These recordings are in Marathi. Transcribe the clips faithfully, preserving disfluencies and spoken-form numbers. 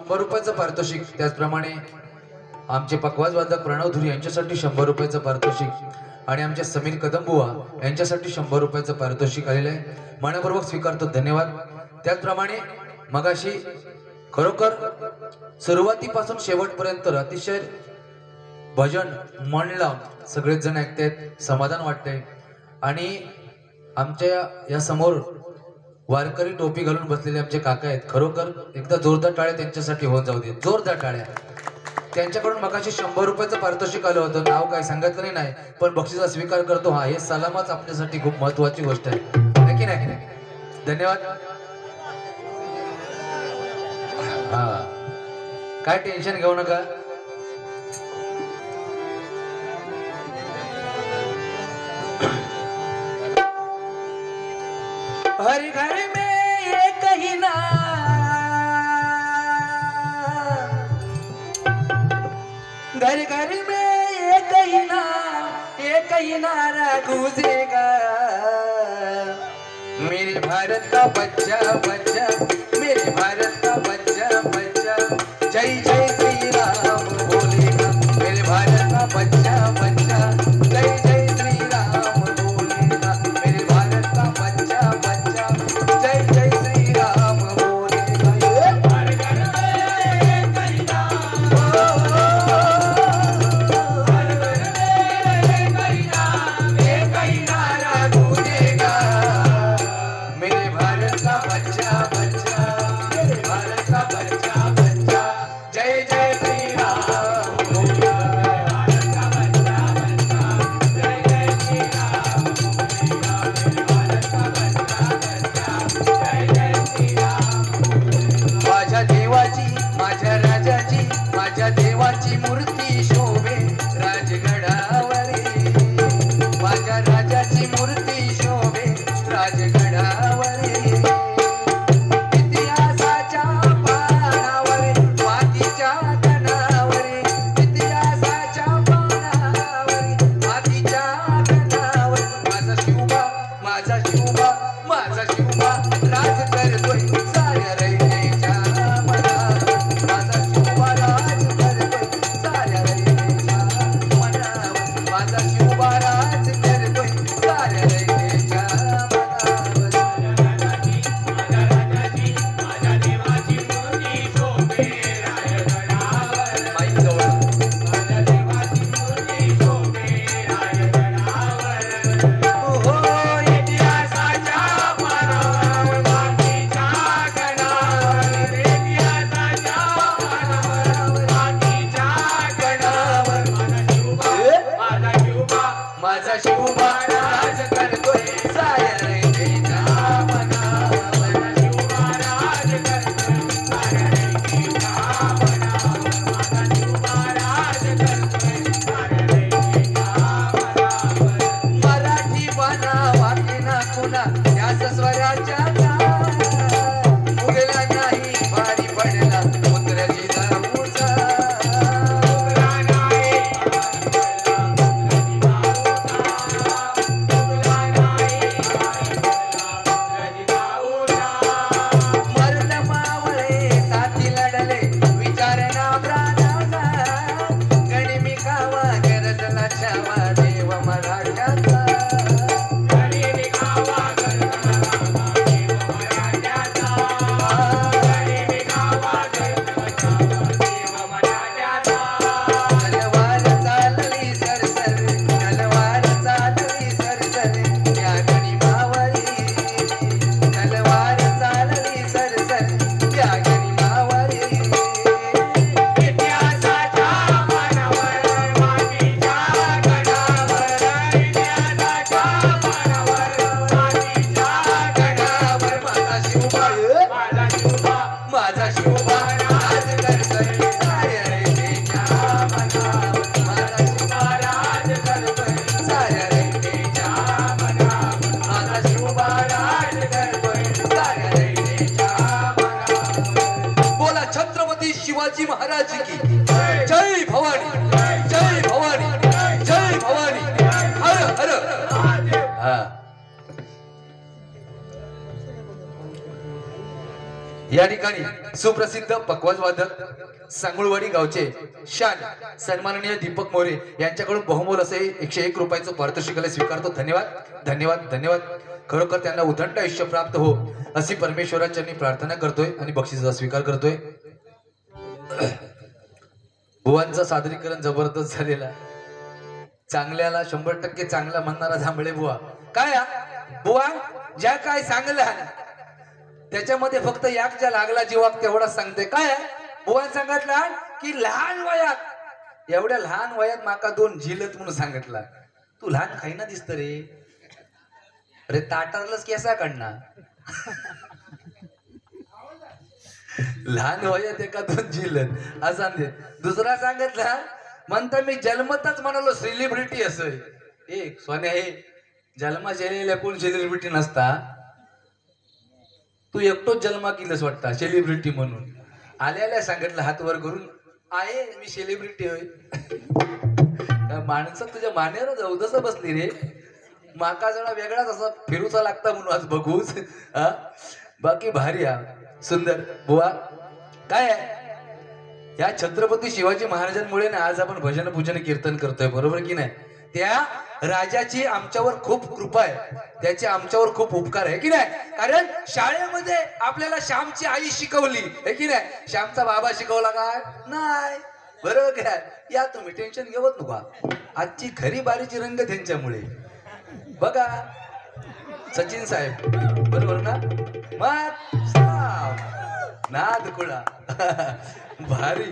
शंभर रुपयाचं पारितोषिक, त्याचप्रमाणे आमचे पकवाज वादक प्रणव धुरी यांच्यासाठी शंभर रुपयाचं पारितोषिक आणि आमचे समीर कदमबुवा यांच्यासाठी शंभर रुपयाचं पारितोषिक आलेलं आहे. मनपूर्वक स्वीकारतो, धन्यवाद. त्याचप्रमाणे मगाशी खरोखर सुरुवातीपासून शेवटपर्यंत अतिशय भजन मन लावून सगळेच जण ऐकतायत, समाधान वाटतंय. आणि आमच्या या समोर वारकरी टोपी घालून बसलेले आमचे काका आहेत, खरोखर एकदा जोरदार टाळ्या त्यांच्यासाठी होऊन जाऊ दे, जोरदार टाळ्या. त्यांच्याकडून मगाशी शंभर रुपयाचं पारितोषिक आलं होतं, नाव काय सांगितलं नाही, पण बक्षिसा स्वीकार करतो. हा, हे सलामच आपल्यासाठी खूप महत्वाची गोष्ट आहे की नाही? धन्यवाद. हा, काय टेन्शन घेऊ नका. हर घर में एक ही ना, घर घर में एक ही ना, एक ही नारा गूंजेगा, मेरे भारत का बच्चा बच्चा, मेरे भारत का बच्चा बच्चा, जय जय श्री राम बोलेगा, मेरे भारत का बच्चा बच्चा, जय जय श्री राम बोलेगा, मेरे भारत का बच्चा बच्चा, जय जय श्री राम बोलेगा. हर घर में एक ही नाम, हर घर में एक ही नाम, एक ही नारा गूंजेगा, मेरे भारत का बच्चा बच्चा, मेरे भारत का बच्चा बच्चा, जय जय श्री राम बोलेगा, मेरे भारत का बच्चा बच्चा, जय जय श्री राम बोलेगा, मेरे भारत का बच्चा बच्चा, जय जय श्री राम. माझ्या देवाची, माझ्या राजाची, माझ्या देवाची मूर्ती शोभे राजगडावरी, माझ्या राजाची मूर्ती शोभे राजगडावरी, इतिहासाच्या पानावर, मातीच्या कणावर, इतिहासाच्या पानावर, मातीच्या कणावर, माझा शिवबा, माझा शिवबा, माझा शिवबा राज करतोय साऱ्या रयतेच्या मनावर, माझा शिवबा राज करतोय साऱ्या रयतेच्या मनावर, माझा शिवबा राज करतोय साऱ्या रयतेच्या मनावर. माझ्या राजाची, माझ्या देवाची मूर्ती शोभे राजगडावर, माईक जवळ, माझ्या देवाची मूर्ती शोभे राजगडावर, हो इतिहासाच्या पानावर, मातीच्या कणावर, इतिहासाच्या पानावर, मातीच्या कणावर, माझा शिवबा, माझा शिवबा राज करतोय साऱ्या रयतेच्या मनावर, माझा शिवबा राज करतोय साऱ्या रयतेच्या मनावर, माझा शिवबा राज करतोय साऱ्या रयतेच्या मनावर. मराठी बाणा वाटेना कुणा त्याच स्वराच्या उगला नाही भारी पडला पुत्र जिजाऊचा, उगला नाही भारी पडला पुत्र जिजाऊचा, उगला नाही भारी पडला पुत्र जिजाऊचा. मर्द मावळे साथी लढले विचारणा प्राणाचा, गणिमी कावा गरजला छावा देव मराठ्याचा, गणिमी कावा गरजला देव मराठ्याचा, गणिमी कावा गरजला छावा देव मराठ्याचा. तलवार चालली सरसर, तलवार चालली सरसर या गणिमावरी, तलवार चालली सरसर या गणिमावरी, इतिहासाच्या पानावर, मातीच्या कणावर, इतिहासाच्या पानावर, मातीच्या कणावर, माझा शिवबा, माझा शिवबा, माझा शिवबा राज करतोय साऱ्या रयतेच्या मनावर, माझा शिवबा राज करतोय साऱ्या रयतेच्या मनावर, माझा शिवबा राज करतोय साऱ्या रयतेच्या मनावर. बोला छत्रपती शिवाजी महाराज की जय भवानी, जय भवानी, जय भवानी, हर हर. हा, या ठिकाणी सुप्रसिद्ध पकवाज वादक सांगुळवाडी गावचे शान सन्माननीय दीपक मोरे यांच्याकडून बहुमोल असे एकशे एक रुपयाचं पारितोषिक स्वीकारतो. धन्यवाद धन्यवाद धन्यवाद. खरोखर त्यांना उदंड आयुष्य प्राप्त हो अशी परमेश्वराची प्रार्थना करतोय आणि बक्षिसाचा स्वीकार करतोय. बुवांचं सादरीकरण जबरदस्त झालेला. चांगल्याला शंभर टक्के चांगला म्हणणारा जांभळे बुवा. काय बुवा ज्या काय सांगलं त्याच्यामध्ये फक्त याक ज्या लागला जीवाक तेवढाच सांगते. काय बुवा सांगितलं की लहान वयात एवढ्या लहान वयात माका दोन झिलत म्हणून सांगितला. तू लहान खाईना दिसत रे. अरे ताटारलंच केसा काढणार. लहान वयात एका दोन झिलत असा दुसरा सांगितला म्हणता मी जन्मतच म्हणालो सेलिब्रिटी असं. एक सोन्या हे जन्मा जेलेल्या कोण सेलिब्रिटी नसता. तू एकटोच जन्मा केलंस वाटता सेलिब्रिटी म्हणून. आल्याला सांगितलं हात वर करून आहे मी सेलिब्रिटी होय. माणसं तुझ्या मानेवर जाऊ तसं बसली रे. माका जरा वेगळाच असा फिरूचा लागता म्हणून आज बघूच. बाकी भारी हा सुंदर बुवा. काय या छत्रपती शिवाजी महाराजांमुळे ना आज आपण भजन पूजन कीर्तन करतोय. बरोबर की नाही. त्या राजाची आमच्यावर खूप कृपा आहे. त्याचे आमच्यावर खूप उपकार आहे की नाही. कारण शाळेमध्ये आपल्याला श्यामची आई शिकवली आहे की नाही. श्यामचा बाबा शिकवला काय नाही. बरोबर काय. या तुम्ही टेन्शन घेवत नका. आजची खरी बारीची रंग त्यांच्यामुळे. बघा सचिन साहेब बरोबर ना. मग नाद कुळा भारी.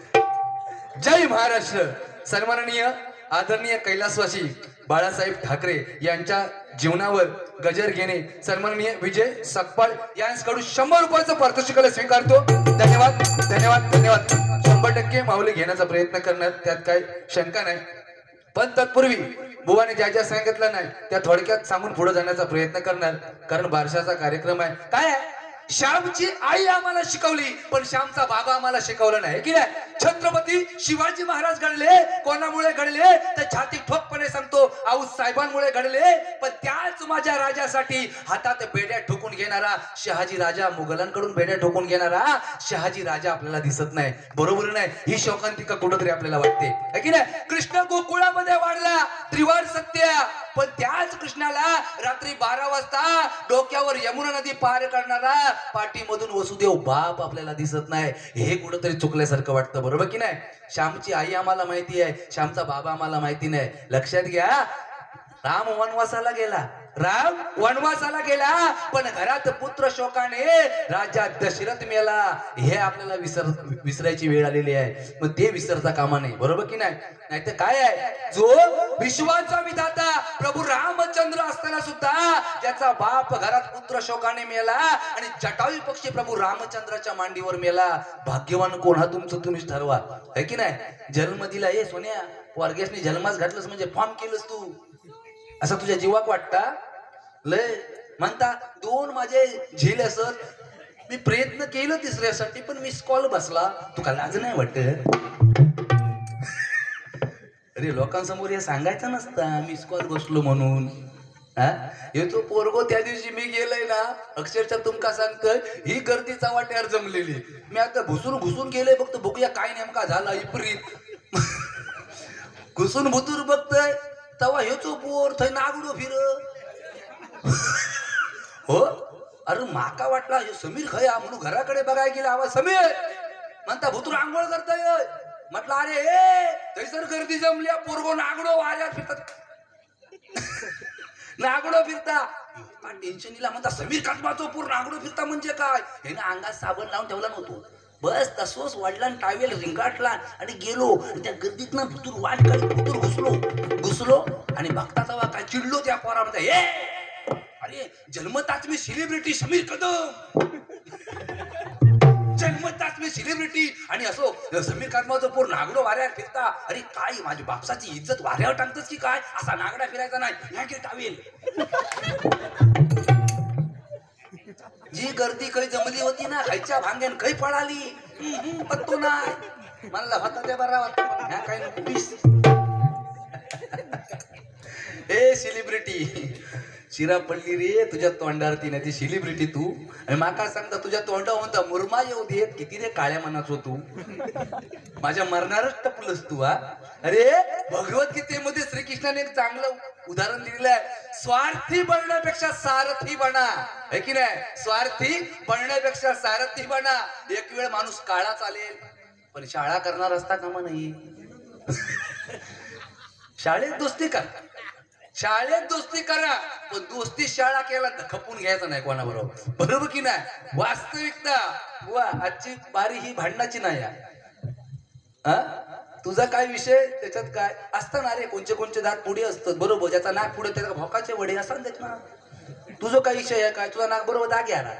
जय महाराष्ट्र. सन्माननीय आदरणीय कैलासवासी बाळासाहेब ठाकरे यांच्या जीवनावर गजर घेणे सन्माननीय विजय सकपाळ यांच्याकडून शंभर रुपयाचं पारितोषिक स्वीकारतो. धन्यवाद धन्यवाद धन्यवाद. शंभर टक्के माऊली घेण्याचा प्रयत्न करणार त्यात काही शंका नाही. पण तत्पूर्वी बुवाने ज्या ज्या सांगितलं नाही त्या थोडक्यात सांगून पुढे जाण्याचा प्रयत्न करणार. कारण बारशाचा कार्यक्रम आहे. काय आहे श्यामची आई आम्हाला शिकवली पण श्यामचा बाबा आम्हाला शिकवला नाही की नाही. छत्रपती शिवाजी महाराज घडले कोणामुळे घडले तर छाती ठोकपणे सांगतो आऊ साहेबांमुळे घडले. पण त्याच माझ्या राजासाठी हातात बेड्या ठोकून घेणारा शहाजी राजा, मुघलांकडून बेड्या ठोकून घेणारा शहाजी राजा आपल्याला दिसत नाही. बरोबर नाही. ही शोकांतिका कुठंतरी आपल्याला वाटते की नाही. कृष्ण गोकुळामध्ये वाढला त्रिवार सत्य पण त्याच कृष्णाला रात्री बारा वाजता डोक्यावर यमुना नदी पार करणारा पाठीमधून वसुदेव बाप आपल्याला दिसत नाही. हे कुठंतरी चुकल्यासारखं वाटतं. बरोबर की नाही. श्यामची आई आम्हाला माहिती आहे श्यामचा बाबा आम्हाला माहिती नाही. लक्षात घ्या राम वनवासाला गेला. राम वनवासाला गेला पण घरात पुत्र शोकाने राजा दशरथ मेला. हे आपल्याला विसर विसरायची वेळ आलेली आहे. मग ते विसरता कामा नाही. बरोबर की नाही. नाही तर काय आहे जो विश्वाचा विधाता प्रभू रामचंद्र असताना सुद्धा ज्याचा बाप घरात पुत्र शोकाने मेला आणि जटायू पक्षी प्रभू रामचंद्राच्या मांडीवर मेला. भाग्यवान कोण हा तुमचं तुम्हीच ठरवा. है की नाही. जन्म दिला हे सोन्या वर्गेशने जन्मास घातलंस म्हणजे फॉर्म केलंस तू असं तुझ्या जीवाक वाटता. लय म्हणता दोन माझे झेल असत. मी प्रयत्न केलं तिसऱ्यासाठी पण मिस कॉल बसला. तुका लाज नाही वाटत. अरे लोकांसमोर हे सांगायचं नसतं मिस कॉल बसलो म्हणून. हा येतो पोरगो त्या दिवशी मी गेलोय ना अक्षरशः तुमका सांगतोय ही गर्दीचा वाट्यावर जमलेली. मी आता घुसून घुसून गेलोय फक्त बघूया काय नेमका झाला. इप्रीत घुसून भुतूर बघतोय तवा हेचो पोर थंय नागडो फिर. हो अरे माका वाटला हे समीर खया म्हणून घराकडे बघायला गेला. आवाज समीर म्हणता भुतूर आंघोळ करताय. म्हटलं अरे ए थैसर गर्दी जमल्या पोरगो नागडो वाऱ्यात फिरतात. नागडो फिरता टेन्शन दिला. म्हणता समीर काटमाचो पोर नागडो फिरता म्हणजे काय. हे ना अंगात साबण लावून ठेवला नव्हतो. बस तसोच वाढला टावेल रिंगाटला आणि गेलो. त्या गर्दीत ना भुतूर वाट काढी भुतूर घुसलो घुसलो आणि बघता तेव्हा काय चिडलो त्या पोरामध्ये. ए अरे जन्मताच मी सेलिब्रिटी समीर कदम. जन्मताच मी सेलिब्रिटी आणि असो समीर कदमाचं पोर नागडो वाऱ्यावर फिरता. अरे काय माझी बापसाची इज्जत वाऱ्यावर टाकतच की काय. असा नागडा फिरायचा नाही. ह्या गे टावेल. जी गर्दी काही जमली होती ना खायच्या भांग्यान काही पळाली पत्तो नाही. मला होता त्या बरा ह्या काय ए सेलिब्रिटी शिरा पडली रे तुझ्या तोंडावरती नाही ती सेलिब्रिटी तू आणि माका सांगता तुझ्या तोंडा म्हणता मुरमा येऊ देत किती रे काळ्या मनाचो तू माझ्या मरणारच टपलस तू हा अरे भगवद्गीतेमध्ये श्रीकृष्णाने एक चांगलं उदाहरण दिलेलं आहे स्वार्थी बनण्यापेक्षा सारथी बना है की नाही स्वार्थी बनण्यापेक्षा सारथी बना एक वेळ माणूस काळा चालेल पण शाळा करणार असता कामा नाही शाळेत दोस्ती करा शाळेत दोस्ती करा पण दोस्ती शाळा केला तर खपून घ्यायचं नाही कोणाबरोबर बरोबर की नाही वास्तविकता वा आजची बारी ही भांडणाची नाही हा तुझा काय विषय त्याच्यात काय असतं रे कोणचे कोणचे दात पुढे असतात बरोबर ज्याचा नाक पुढे त्याचा भोकाचे वडे असतात त्यात ना तुझं काय विषय आहे काय तुझा नाक बरोबर दाग याला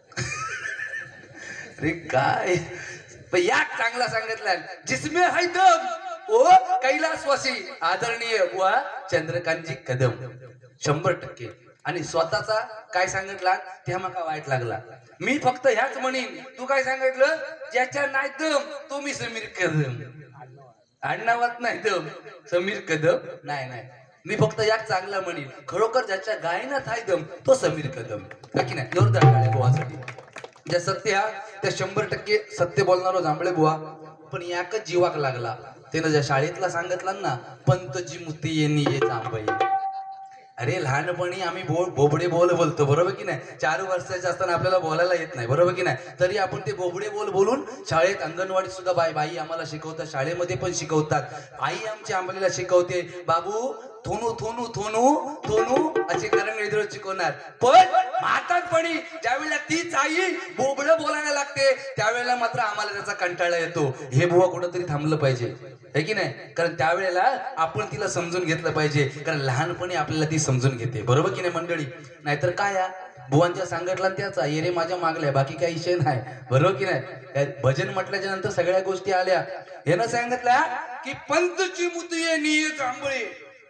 अरे काय पण याक चांगला सांगितला जिसमे है दम ओ कैलासवासी आदरणीय बुवा चंद्रकांतजी कदम शंभर टक्के आणि स्वतःचा काय सांगितला त्या माका वाईट लागला मी फक्त ह्याच म्हणीन तू काय सांगितलं ज्याच्या नाही दम तो मी समीर कदम आडनावात नाही दम समीर कदम नाही नाही मी फक्त याक चांगला म्हणीन खरोखर ज्याच्या गायनात आहे दम तो समीर कदम की नाही जोरदार टाळ्या बुवासाठी ज्या सत्य हा त्या शंभर टक्के सत्य बोलणारो जांभळे बुवा पण याकच जीवाक लागला त्यानं ज्या शाळेतला सांगितलं ना पंतजी मुती यांनी ये जांभई अरे लहानपणी आम्ही बोल बोबडे बोल बोलतो बरोबर की नाही चार वर्षाचे असताना आपल्याला बोलायला येत नाही बरोबर की नाही तरी आपण ते बोबडे बोल बोलून शाळेत अंगणवाडीत सुद्धा बाई बाई आम्हाला शिकवतात शाळेमध्ये पण शिकवतात आई आमची आम्हाला शिकवते बाबू थोनू थोनू थोनू थोनू असे कारण वेगळं शिकवणार पण म्हातारपणी ज्यावेळेला तीच आई बोबडं बोलायला लागते त्यावेळेला मात्र आम्हाला त्याचा कंटाळा येतो हे बुवा कुठंतरी थांबलं पाहिजे है की नाही कारण त्यावेळेला आपण तिला समजून घेतलं पाहिजे कारण लहानपणी आपल्याला ती समजून घेते बरोबर की नाही मंडळी नाहीतर काय या बुवांच्या सांगितला त्याचा ये रे माझ्या मागल्या बाकी काही विषय नाही बरोबर की नाही भजन म्हटल्याच्या नंतर सगळ्या गोष्टी आल्या हे ना सांगितल्या की पंतची मुतये निये जांभळे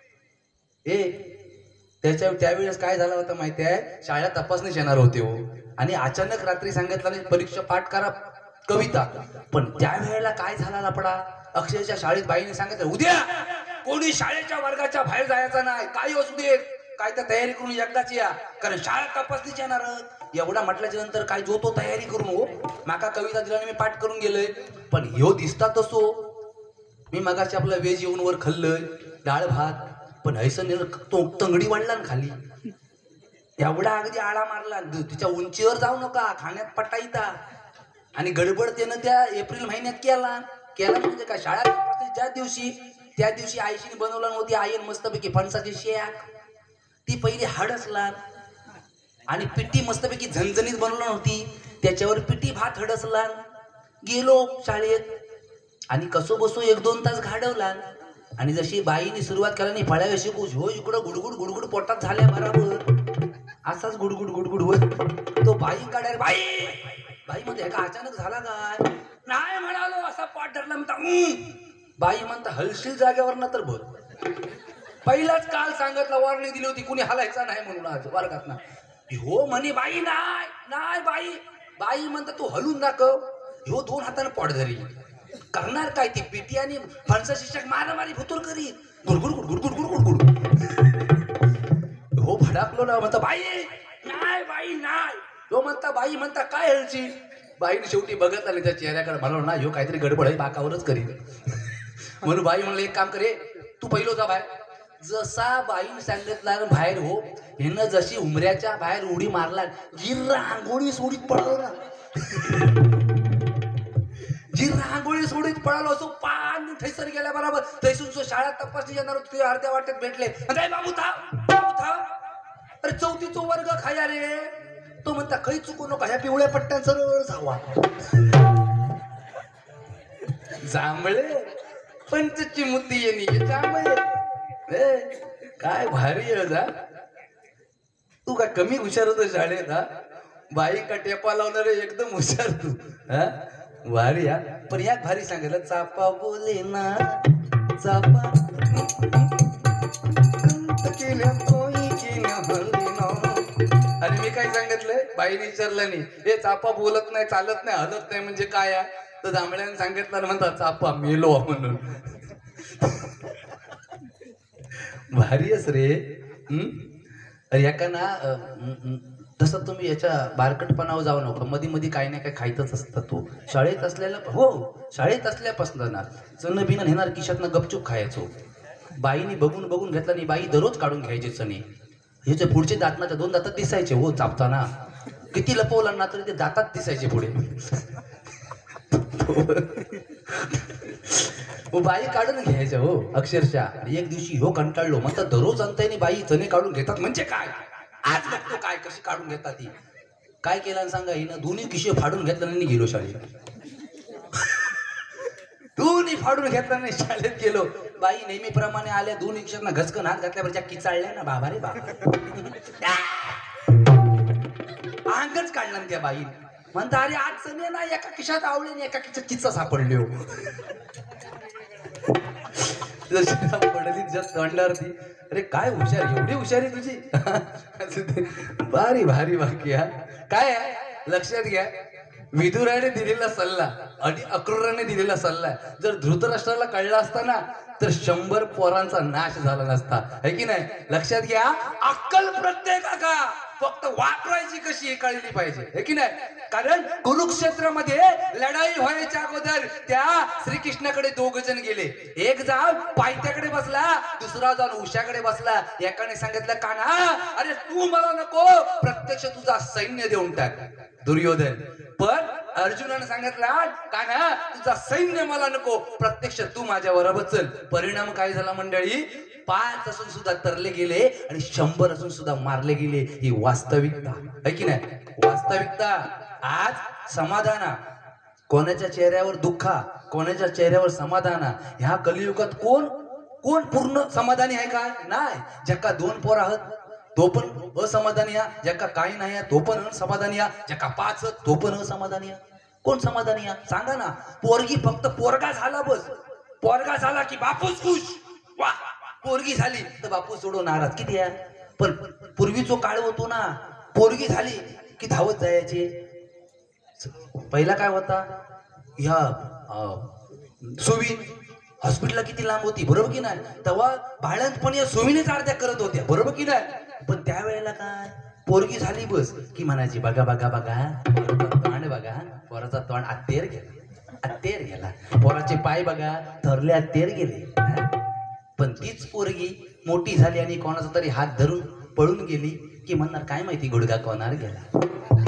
ए त्याच्या त्यावेळेस काय झालं होतं माहिती आहे शाळा तपासणीस येणार होते हो आणि अचानक रात्री सांगितलं परीक्षा पाठ करा कविता पण त्यावेळेला काय झाला लपडा अक्षरशः शाळेत बाईने सांगितलं उद्या कोणी शाळेच्या वर्गाच्या बाहेर जायचं नाही काय असू दे काय तर तयारी करून एकदाच या कारण शाळा तपासणीच येणार एवढा म्हटल्याच्या नंतर काय जो तो तयारी करून हो माका कविता दिल्याने मी पाठ करून गेलोय पण ह्यो दिसता तसो मी मगाशी आपला वेज येऊन वर खाल्लंय डाळ भात पण हैसन तो तंगडी वाढला ना खाली एवढा अगदी आळा मारला तिच्या उंचीवर जाऊ नका खाण्यात पटाईता आणि गडबड त्यानं त्या एप्रिल महिन्यात केला केला म्हणजे काय शाळा ज्या दिवशी त्या दिवशी आईशीने बनवला नव्हती आईन मस्तपैकी फणसाची शेक ती पहिली हडसला आणि पिठी मस्तपैकी झणझणीत बनवली नव्हती त्याच्यावर पिठी भात हडसला गेलो शाळेत आणि कसो बसो एक दोन तास घाडवला आणि जशी बाईने सुरुवात केला नाही फळ्या शिकू हो इकडं गुडगुड गुडगुड पोटात झाल्या बरोबर असाच गुडगुड गुडगुड होत तो बाई काढाय बाई बाई मध्ये का अचानक झाला काय नाही म्हणालो असा पाठ धरला म्हणता बाई म्हणता हलशील जागेवर ना तर बघ पहिलाच काल सांगितलं वॉर्निंग दिली होती कुणी हलायचा नाही म्हणून आज वर्गात ना हो म्हणे बाई नाही नाही बाई बाई म्हणता तू हलून दाखव हो दोन हाताने पोट धरी करणार काय ती पिटी आणि फणसा शिक्षक मारामारी भुतूर करी गुडगुड गुडगुड गुडगुड गुडगुड हो भडाकलो ना म्हणता बाई नाही बाई नाही हो म्हणता बाई म्हणता काय हलची बाईने शेवटी बघत आली त्या चेहऱ्याकडे म्हणलो ना ह्यो काहीतरी गडबड आहे बाकावरच करी म्हणून बाई म्हणलं एक काम करे तू पहिलो जा बाहेर जसा बाईने सांगितलं बाहेर हो हिनं जशी उमऱ्याच्या बाहेर उडी मारला गिर रांगोळी सोडीत पडलो ना जी रांगोळी सोडीत पळालो असो पान थैसर गेल्या बरोबर थैसून सो शाळा तपासणी येणार होते अर्ध्या वाटेत भेटले अरे बाबू था बाबू था अरे चौथीचो वर्ग खाया रे तो म्हणता काही चुकू नका ह्या पिवळ्या पट्ट्या सरळ जावा जांभळे पंचची मुद्दी येणी जांभळे काय भारी आहे जा तू काय कमी हुशार होत शाळेत हा बाई का टेपा लावणार एकदम हुशार तू हा भारी हा पण याक भारी सांगितलं चापा बोले ना चापा आणि मी काय सांगितलंय बाईने विचारलं नाही हे चापा बोलत नाही चालत नाही हलत नाही म्हणजे काय आहे तर जांभळ्याने सांगितलं म्हणतात चापा मेलो म्हणून भारी आहेस रे हम्म अरे एका ना अ, म, म, तसं तुम्ही याच्या बारकटपणावर जाऊ नका. मध्ये मध्ये काही ना काही खायतच असतं. तो शाळेत असलेला हो शाळेत असल्यापासून ना चणं बिनं नेणार खिशातनं गपचूप खायचो. बाईने बघून बघून घेतला आणि बाई दररोज काढून घ्यायचे चणे. हे जे पुढचे दात ना त्या दोन दातात दिसायचे हो चापताना. किती लपवलं ना तरी ते दातात दिसायचे पुढे. हो बाई काढून घ्यायच्या हो अक्षरशः. आणि एक दिवशी हो कंटाळलो म्हणतात दररोज आणताय बाई चणे काढून घेतात म्हणजे काय. आज बघतो काय कशी काढून घेतात ती. काय केलं आणि सांगा हिनं दोन्ही खिशे फाडून घेतलं आणि गेलो शाळेत. दोन्ही फाडून घेतला नाही शाळेत गेलो. बाई नेहमीप्रमाणे आल्या दोन्ही खिशात घसकन हात घातल्यावर किचाळल्या ना बाबा रे बाबा. अंगच काढला त्या बाई म्हणता अरे आज चणे ना एका खिशात आवळे आणि एका खिशात चिचा सापडले हो. पडली जस्ट तोंडावरती. अरे काय हुशार एवढी हुशारी तुझी. भारी भारी वाक्य हा. काय आहे लक्षात घ्या. विदुराने दिलेला सल्ला आणि अक्रूराने दिलेला सल्ला जर धृतराष्ट्राला कळला असता ना तर शंभर पोरांचा नाश झाला नसता. है की नाही. लक्षात घ्या अक्कल प्रत्येकाका फक्त वापरायची कशी हे कळली पाहिजे. है की नाही. कारण कुरुक्षेत्रामध्ये लढाई व्हायच्या अगोदर त्या श्रीकृष्णाकडे दोघ जण गेले. एक जाऊन पायथ्याकडे बसला दुसरा जाऊन उशाकडे बसला. एकाने सांगितलं कान्हा अरे तू मला नको प्रत्यक्ष तुझा सैन्य देऊन टाक दुर्योधन. पण अर्जुनाने सांगितलं कान्हा तुझा सैन्य मला नको प्रत्यक्ष तू माझ्या बरोबर चल. परिणाम काय झाला मंडळी. पाच असून सुद्धा तरले गेले आणि शंभर असून सुद्धा मारले गेले. ही वास्तविकता आहे की नाही. वास्तविकता आज समाधाना कोणाच्या चेहऱ्यावर दुःखा कोणाच्या चेहऱ्यावर समाधाना. ह्या कलियुगात कोण कोण पूर्ण समाधानी आहे का नाही. ज्याका दोन पोर आहात तो पण असमाधानी आहे. ज्याका काही नाही आहे तो पण असमाधानी आहे. ज्याका पाच तो पण असमाधानी आहे. कोण समाधानी आहे सांगा ना. पोरगी फक्त पोरगा झाला बस. पोरगा झाला की बापूस खुश. वा पोरगी झाली तर बापू सोडून नाराज. किती आहे. पण पूर्वीचो काळ होतो ना पोरगी झाली की धावत जायचे. पहिला काय होता ह्या सुवी हॉस्पिटलला किती लांब होती बरोबर की नाही. तेव्हा भाड्यात पण या सुवीनेच अर्ध्या करत होत्या बरोबर की नाही. पण त्यावेळेला काय पोरगी झाली बस की म्हणायची बघा बघा बघा पोराचा तोंड बघा पोराचा तोंड अत्तेर गेला अत्तेर गेला. पोराचे पाय बघा थरले अत्तेर गेले. पण तीच पोरगी मोठी झाली आणि कोणाचा तरी हात धरून पळून गेली की म्हणणार काय माहिती गुडघा कोणावर गेला.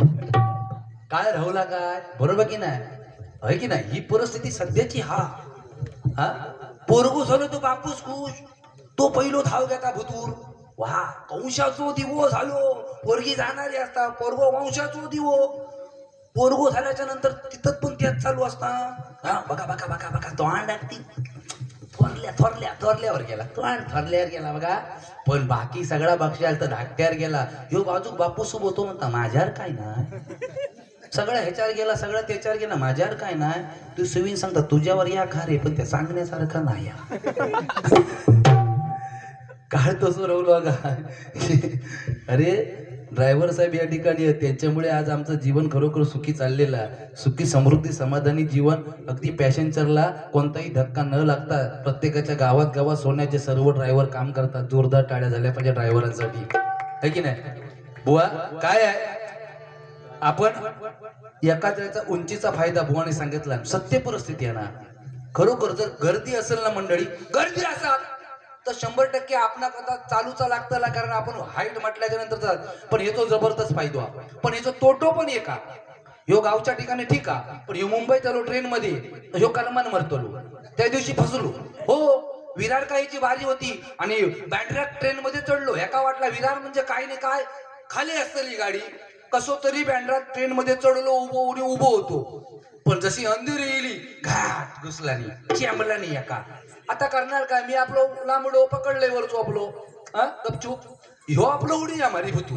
काय राहुला काय बरोबर की नाही. आहे की नाही. ही परिस्थिती सध्याची. हा हा पोरगू झालो तो बापूस खुश. तो पहिलो धाव घेता भूतूर. वा वंशाचो दिवो झालो. पोरगी जाणारी असता पोरगो वंशाचो दिवो. पोरगो झाल्याच्या नंतर तिथं पण त्याच चालू असता. हा बघा बघा बघा बघा तोंड ती थोरल्या थोरल्या थोरल्यावर गेला. तोंड थोरल्यावर गेला बघा. पण बाकी सगळा बक्षाल तर धाकट्यावर गेला. ह्यो बाजू बापूस होतो म्हणता माझ्यावर काय नाही. सगळं ह्याच्यावर गेला सगळं त्याच्यावर गेला माझ्यावर काय नाही. तू सुवीन सांगता तुझ्यावर या खा रे पण ते सांगण्यासारखं नाही. काय तसं राहुल बघा. अरे ड्रायव्हर साहेब या ठिकाणी आहेत त्यांच्यामुळे आज आमचं जीवन खरोखर सुखी चाललेलं आहे. सुखी समृद्धी समाधानी जीवन. अगदी पॅसेंजरला कोणताही धक्का न लागता प्रत्येकाच्या गावात गावात सोडण्याचे सर्व ड्रायव्हर काम करतात. जोरदार टाळ्या झाल्या पाहिजे ड्रायव्हरांसाठी. है की नाही. बुवा काय आहे आपण एखाद्याचा उंचीचा फायदा बुवाने सांगितला. सत्य परिस्थिती आहे ना. खरोखर जर गर्दी असेल ना मंडळी गर्दी असाल तर शंभर टक्के आपण आता चालूचा लागताला. कारण आपण हाईट म्हटल्याच्या नंतर पण येतो जबरदस्त फायदा. पण याचा तोटो पण एका ह्यो गावच्या ठिकाणी ठीक आहे. पण ह्यो मुंबईत आलो ट्रेन मध्ये ह्यो कलमान मरतो. त्या दिवशी फसलो हो. विरार काहीची बारी होती आणि बँड्रा ट्रेन मध्ये चढलो. एका वाटला विरार म्हणजे काय नाही काय खाली असतली गाडी. कसो तरी बँड्रा ट्रेन मध्ये चढलो उभो उडी उभो होतो. पण जशी अंधेरी येईली घाट घुसलानी चेंबलानी एका. आता करणार काय मी आपलं लांबडो पकडलंय वरचो आपलो हा गपचूप. ह्यो आपलं उडी आम्हाला भूतू.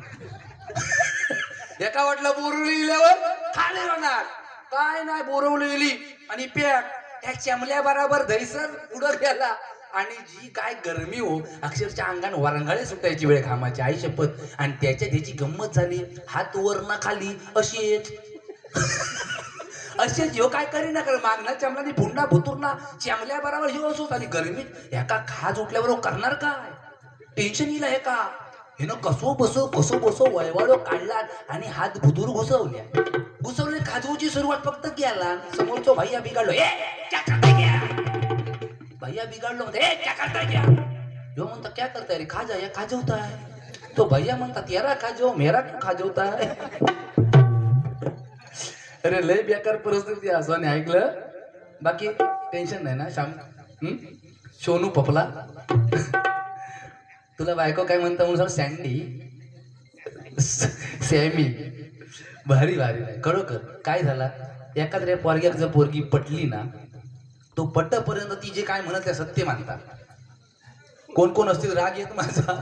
एका वाटला बोरवली इल्यावर खाली होणार काय नाही. बोरवली इली आणि पॅक त्या चेंबल्या बराबर धैसर पुढं गेला. आणि जी काय गरमी हो अक्षरच्या अंगाने वरंगाळे सुटायची वेळ घामाची आई शपथ. आणि त्याच्या त्याची गंमत झाली हात वर ना खाली अशीच असेच ह्यो काय करी ना कर मागणं चमला पुन्हा भुतूरना चेमल्या बरोबर ह्यो असोच. आणि गरमीत एका खाज उठल्याबरोबर करणार काय टेन्शन येईल हे का. हिनं कसो बसो कसो बसो वळवाडो काढला आणि हात भुतूर घुसवल्या. घुसवले खाजवूची सुरुवात फक्त केला. समोरचो भैया बिघडलो, ए क्या करता क्या भैया बिघडलो म्हणतो, ए क्या करता क्या यो म्हणता क्या करता रे खाजा या खाजवता है. तो भैया म्हणता तेरा खाजो मेरा क्यों खाजवता है. अरे लय बेकार परिस्थिती असं ऐकलं. बाकी टेन्शन नाही ना श्याम. हम्म? सोनू पपला तुला बायको काय म्हणता म्हणून सँडी सॅमी भारी भारी नाही खरोखर. काय झाला एखाद्या पोरग्यात जर पोरगी पटली ना तो पट्टपर्यंत ती जे काय म्हणत आहे सत्य मानता. कोण कोण असतील राग येत माझा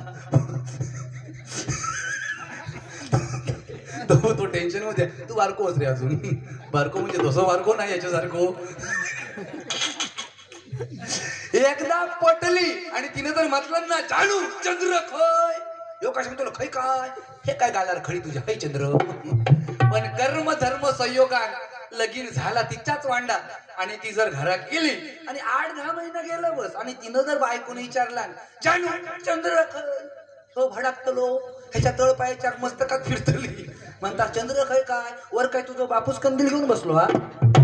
तो तो टेन्शन मध्ये तू बारको होस रे अजून. बारको म्हणजे तसं बारको नाही याच्यासारखं. एकदा पटली आणि तिने जर म्हटलं ना जानू चंद्र खय यो काय सांगतो खय काय हे काय गालार खळी तुझ्या खय चंद्र. पण कर्म धर्म संयोगान लगीन झाला तिच्याच वांडा आणि ती जर घरात गेली आणि आठ दहा महिना गेलं बस आणि तिनं जर बायकोने विचारला जानू चंद्र खय तो भडकतलो ह्याच्या तळ पायाच्या मस्तकात फिरतली. म्हणता चंद्र खय काय वर काय तुझं बापूस कंदील घेऊन बसलो हा.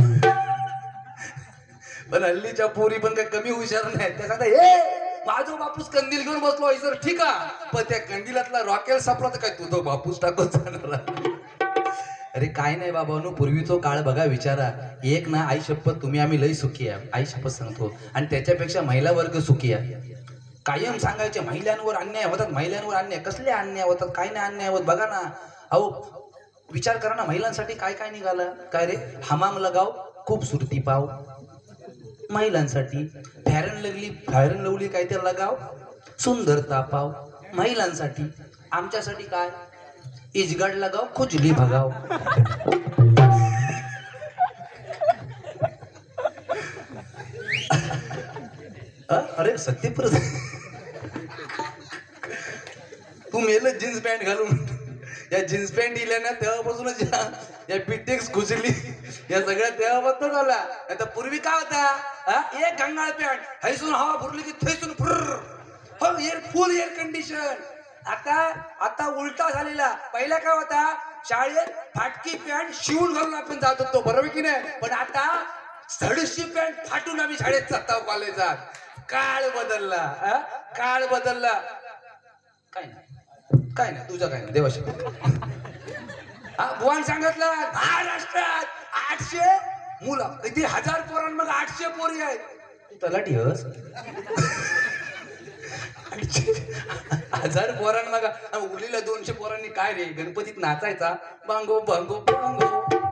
पण हल्लीच्या पोरी पण काही कमी हुशार नाही. त्या सांगता ए माझो बापूस कंदील घेऊन बसलो सर ठीक आहे पण त्या कंदिलातला रॉकेल सापडा तर काय तुझं बापूस टाकत जाणार. अरे काय नाही बाबांनो पूर्वीचो काळ बघा विचारा. एक ना आई शपथ तुम्ही आम्ही लई सुखी आहे आई शपथ सांगतो. आणि त्याच्यापेक्षा महिला वर्ग सुखी आहे. कायम सांगायचे महिलांवर अन्याय होतात महिलांवर अन्याय. कसले अन्याय होतात काय नाही अन्याय होत बघा ना. अहो विचार करा ना महिलांसाठी काय काय निघाला. काय रे हमाम लगाव खूप सुरती पाव महिलांसाठी. फॅरन लवली फॅरन लवली काय ते लगाव सुंदरता पाव महिलांसाठी. आमच्यासाठी काय इजगाड लगाव खुजली भगाव. अरे सत्य तू मेल जीन्स पॅन्ट घालून या जीन्स पॅन्ट दिल्या ना तेव्हापासूनच या या पिटेक्स घुसली या सगळ्या तेव्हापासून झाला. आता पूर्वी काय होता एक गंगाळ पॅन्ट हैसून हवा फुरली की थैसून फुर्र हो एअर फुल एअर कंडिशन. आता आता उलटा झालेला. पहिला काय होता शाळेत फाटकी पॅन्ट शिवून घालून आपण जात होतो बरोबर की नाही. पण आता सडशी पॅन्ट फाटून आम्ही शाळेत जातो कॉलेजात. काळ बदलला काळ बदलला. काय नाही काय नाही तुझं काय नाही देवाशी. हा बुवान सांगितलं महाराष्ट्रात आठशे मुलं किती हजार पोरां मग आठशे पोरी आहेत. तलाठी हस हजार पोरां मग उरलेल्या दोनशे पोरांनी काय रे गणपतीत नाचायचा बांगो बांगो बांगो.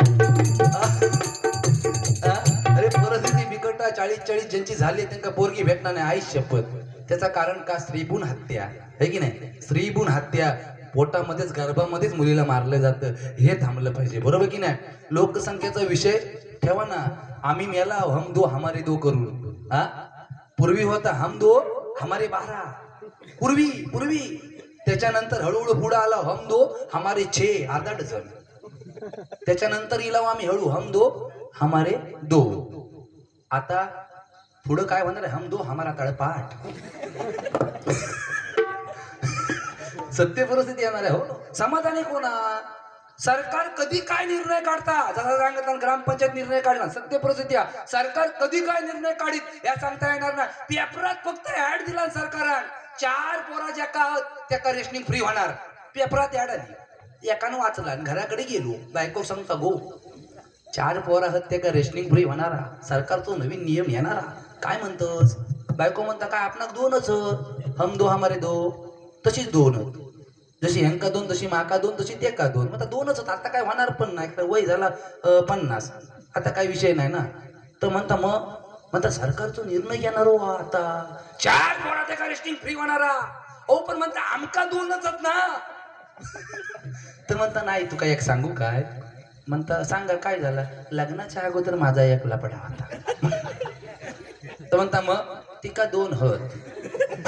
अरे परिस्थिती बिकटा चाळीस चाळीस ज्यांची झाली त्यांना पोरगी भेटणार नाही आई शपथ. त्याचं कारण का स्त्रीभूण हत्या आहे की नाही. स्त्रीभूण हत्या पोटामध्येच गर्भामध्येच मुलीला मारलं जातं हे थांबलं पाहिजे बरोबर की नाही. लोकसंख्येचा विषय ठेवा ना. आम्ही मेला हम दो हमारे दो करून. हा पूर्वी होता हम दो हमारे बारा पूर्वी पूर्वी. त्याच्यानंतर हळूहळू पुढे आला हम दो हमारे छे अर्धा डझन. त्याच्यानंतर इलाव आम्ही हळू हम दो हमारे दो. आता पुढं काय म्हणणार हम दो हमारा तळपाट. सत्य परिस्थिती येणार आहे हो. समाधानी कोणा सरकार कधी काय निर्णय काढता जसा सांगितलं ग्रामपंचायत निर्णय काढला सत्य परिस्थिती. सरकार कधी काय निर्णय काढीत या सांगता येणार ना. पेपरात फक्त ऍड दिला सरकारान चार पोरा ज्या का त्या रेशनिंग फ्री होणार. पेपरात ऍड आली एकानं वाचला आणि घराकडे गेलो बायको सांगता गो चार पोरा आहेत त्या का रेशनिंग फ्री होणारा सरकारचा नवीन नियम येणारा. काय म्हणतोस बायको म्हणता काय आपणाक दोनच हम दो हमारे दो. तशीच दोन जशी ह्यांका दोन तशी माका दोन तशी ते का दोन. म्हणता दोनच आता काय होणार पण नाही वय झाला पन्नास आता काही विषय नाही ना. तर म्हणता मग म्हणता सरकारचा निर्णय घेणार हो आता चार पोरा त्या का रेशनिंग फ्री होणारा. ओ पण म्हणता आमका दोनच ना. तर म्हणता नाही तू काय एक सांगू काय म्हणता सांगा काय झालं. लग्नाच्या अगोदर माझा एक लपडा होता. तर म्हणता मग ती का दोन हत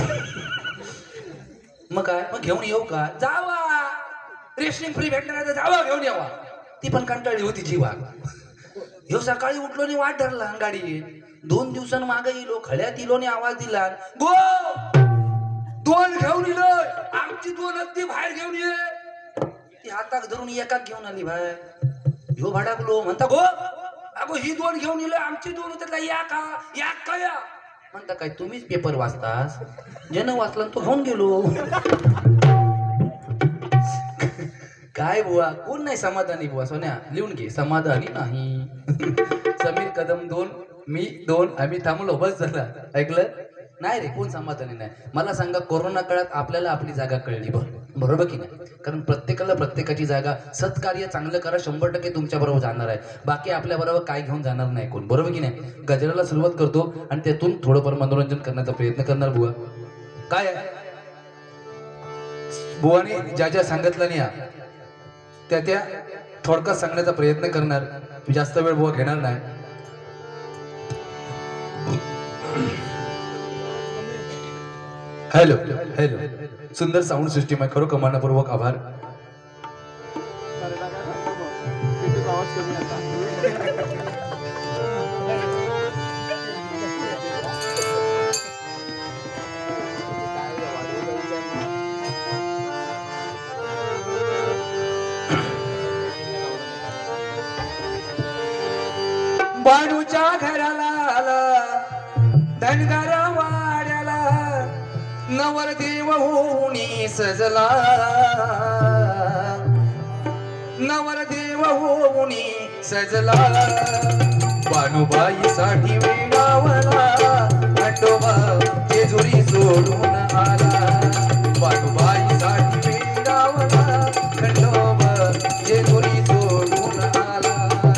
मग काय मग घेऊन येऊ का जावा रेशनिंग फ्री भेटणार तर जावा घेऊन यावा. ती पण कंटाळली होती जीवा. ह्यो सकाळी उठलो आणि वाट धरला गाडी. दोन दिवसांनी मागे येलो खळ्यात इलो आवाज दिला गो दोन घेऊन इलोय आमची दोन ती बाहेर घेऊन ये ती हातात धरून एकाच घेऊन आली बाहेर ह्यो भाडाकलो म्हणता गो अगो ही दोन घेऊन इलोय आमची दोन त्यातला या का या का या म्हणता काय तुम्हीच पेपर वाचतास ज्यानं वाचला तो घेऊन गेलो काय बुवा कोण नाही समाधानी बुवा सोन्या लिहून घे समाधानी नाही समीर कदम दोन मी दोन आम्ही थांबलो बस झाला ऐकलं नाही रे कोण समाधानी नाही मला सांगा कोरोना काळात आपल्याला आपली जागा कळली बरं बरोबर की नाही कारण प्रत्येकाला प्रत्येकाची जागा सत्कार्य चांगलं करा शंभर टक्के तुमच्या बरोबर जाणार आहे बाकी आपल्या बरोबर काय घेऊन जाणार नाही कोण बरोबर की नाही गजराला सुरुवात करतो आणि त्यातून थोडंफार मनोरंजन करण्याचा प्रयत्न करणार बुवा काय आहे बुवाने ज्या ज्या सांगितलं नाही त्या त्या थोडक्यात सांगण्याचा प्रयत्न करणार जास्त वेळ बुवा घेणार नाही हॅलो हॅलो सुंदर साऊंड सिस्टीम आहे खरोखर मनापूर्वक आभार बाळूच्या घराला आला धनगर वाड्याला नवरदेव होऊनी सजला नवरदेव होऊनी सजला बानुबाई साठी वेगावला खंडोबा जेजुरी सोडून आला बानुबाई साठी वेगावला खंडोबा जेजुरी सोडून आला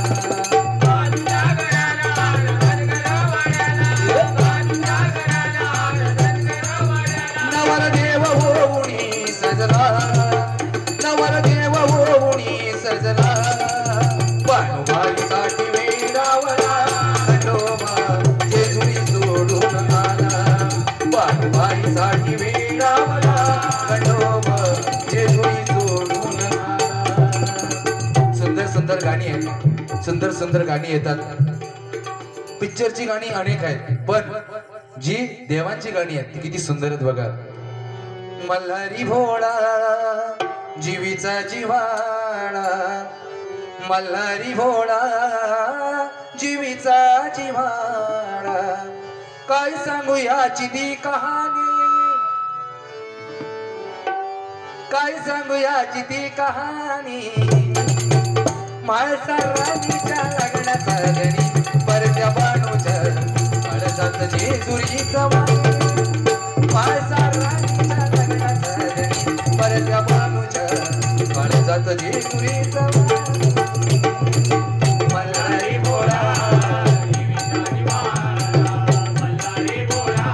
नवरदेव होऊनी सजला नवरदेव होऊनी सजला बानुबाई साठी वेडावला खंडोबा जेजुरी सोडून आला बानुबाई साठी वेडावला खंडोबा जेजुरी सोडून आला सुंदर सुंदर गाणी आहेत सुंदर सुंदर गाणी येतात पिक्चरची गाणी अनेक आहेत पण जी देवांची गाणी आहेत ती किती सुंदर आहेत बघा मल्हारी भोळा जीवीचा जिव्हाळा मल्हारी भोळा जीवीचा जिव्हाळा काय सांगू याची ती कहाणी काय सांगू याची ती कहाणी म्हाळसा राणीच्या लग्नाचा गणी परत्या बाणूच्या काळजात जेजुरीचा वाणी म्हाळसा राणीच्या लग्नाचा गणी परत्या बाणूच्या काळजात जेजुरीचा वाणी मल्हारी भोळा मल्हारी भोळा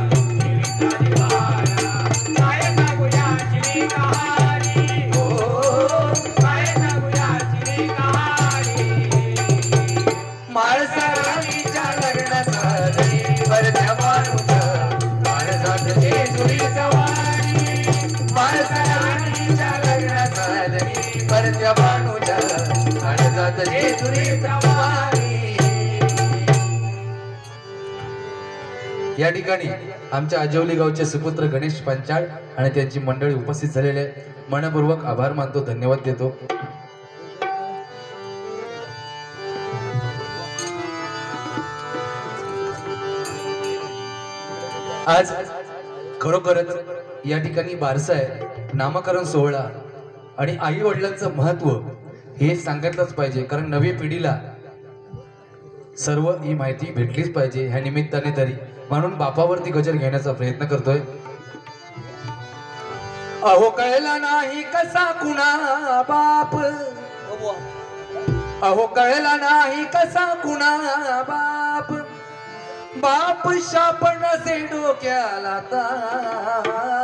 काय सांगू याची कहाणी हो काय सांगू याची कहाणी म्हाळसा राणीच्या लग्नाचा गणी परत्या बाणूच्या काळजात जेजुरीचा वाणी म्हाळसा राणीच्या लग्नाचा गणी परत्या बाणूच्या काळजात जेजुरीचा वाणी या ठिकाणी आमच्या आजवली गावचे सुपुत्र गणेश पंचाळ आणि त्यांची मंडळी उपस्थित झालेले मनपूर्वक आभार मानतो धन्यवाद देतो आज खरोखरच या ठिकाणी बारसा आहे नामकरण सोहळा आणि आई वडिलांचं महत्व हे सांगितलंच पाहिजे कारण नवी पिढीला सर्व ही माहिती भेटलीच पाहिजे ह्या निमित्ताने तरी म्हणून बापावरती गजर घेण्याचा प्रयत्न करतोय अहो कळला नाही कसा कुणा बाप अहो कळला नाही कसा कुणा बाप बाप शापण से डोक्याला ताप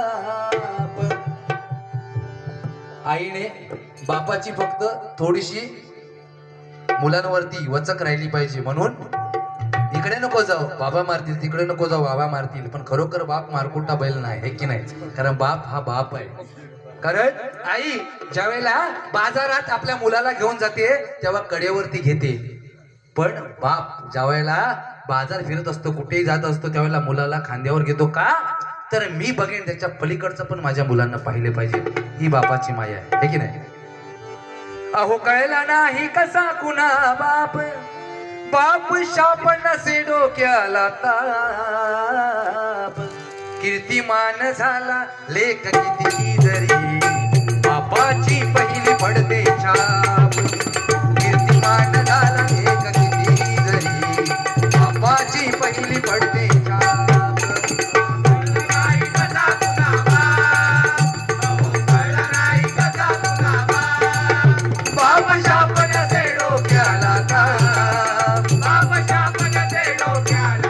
आईने बापाची फक्त थोडीशी मुलांवरती वचक राहिली पाहिजे म्हणून इकडे नको जाऊ बाबा मारतील तिकडे नको जाऊ बाबा मारतील पण खरोखर बाप मारकुटा बैल नाही हे की नाही कारण बाप हा बाप आहे कारण आई ज्यावेळेला बाजारात आपल्या मुलाला घेऊन जाते तेव्हा कडेवरती घेते पण बाप ज्या वेळेला बाजार फिरत असतो कुठेही जात असतो त्यावेळेला मुलाला खांद्यावर घेतो का तर मी बघेन त्याच्या पलीकडचं पण माझ्या मुलांना पाहिले पाहिजे. ही बापाची माया आहे, है की नाही? अहो कळला नाही कसा कुणा बाप, बाप शाप नसे डोक्याला ताप, कीर्तिमान झाला लेख किती जरी, बापाची पहिली पडते छाप, कीर्तिमान झाला लेख किती जरी, बापाची पहिली पडते छाप. बाप शाप नसे डोक्याला ताप, बाप शाप नसे डोक्याला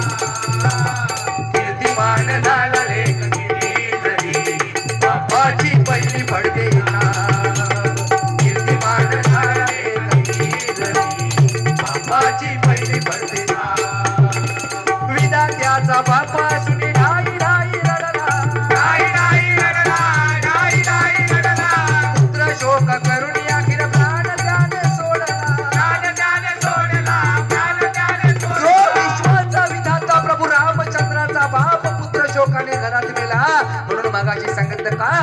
ताप, कीर्तिमान झाला लेख किती जरी, बापाची पहिली पडते छाप, कीर्तिमान झाला लेख किती जरी, बापाची पहिली पडते छाप. विधात्याचा बापा सुनी ढाई ढाई रडला, ढाई ढाई रडला, ढाई ढाई रडला, पुत्र शोक करून अखिर प्राण त्याने सोडला, प्राण त्याने सोडला, प्राण त्याने सोडला. जो विश्वाचा विधाता प्रभू रामचंद्राचा बाप पुत्र शोकाने घरात मेला, म्हणून मगाशी सांगितलं का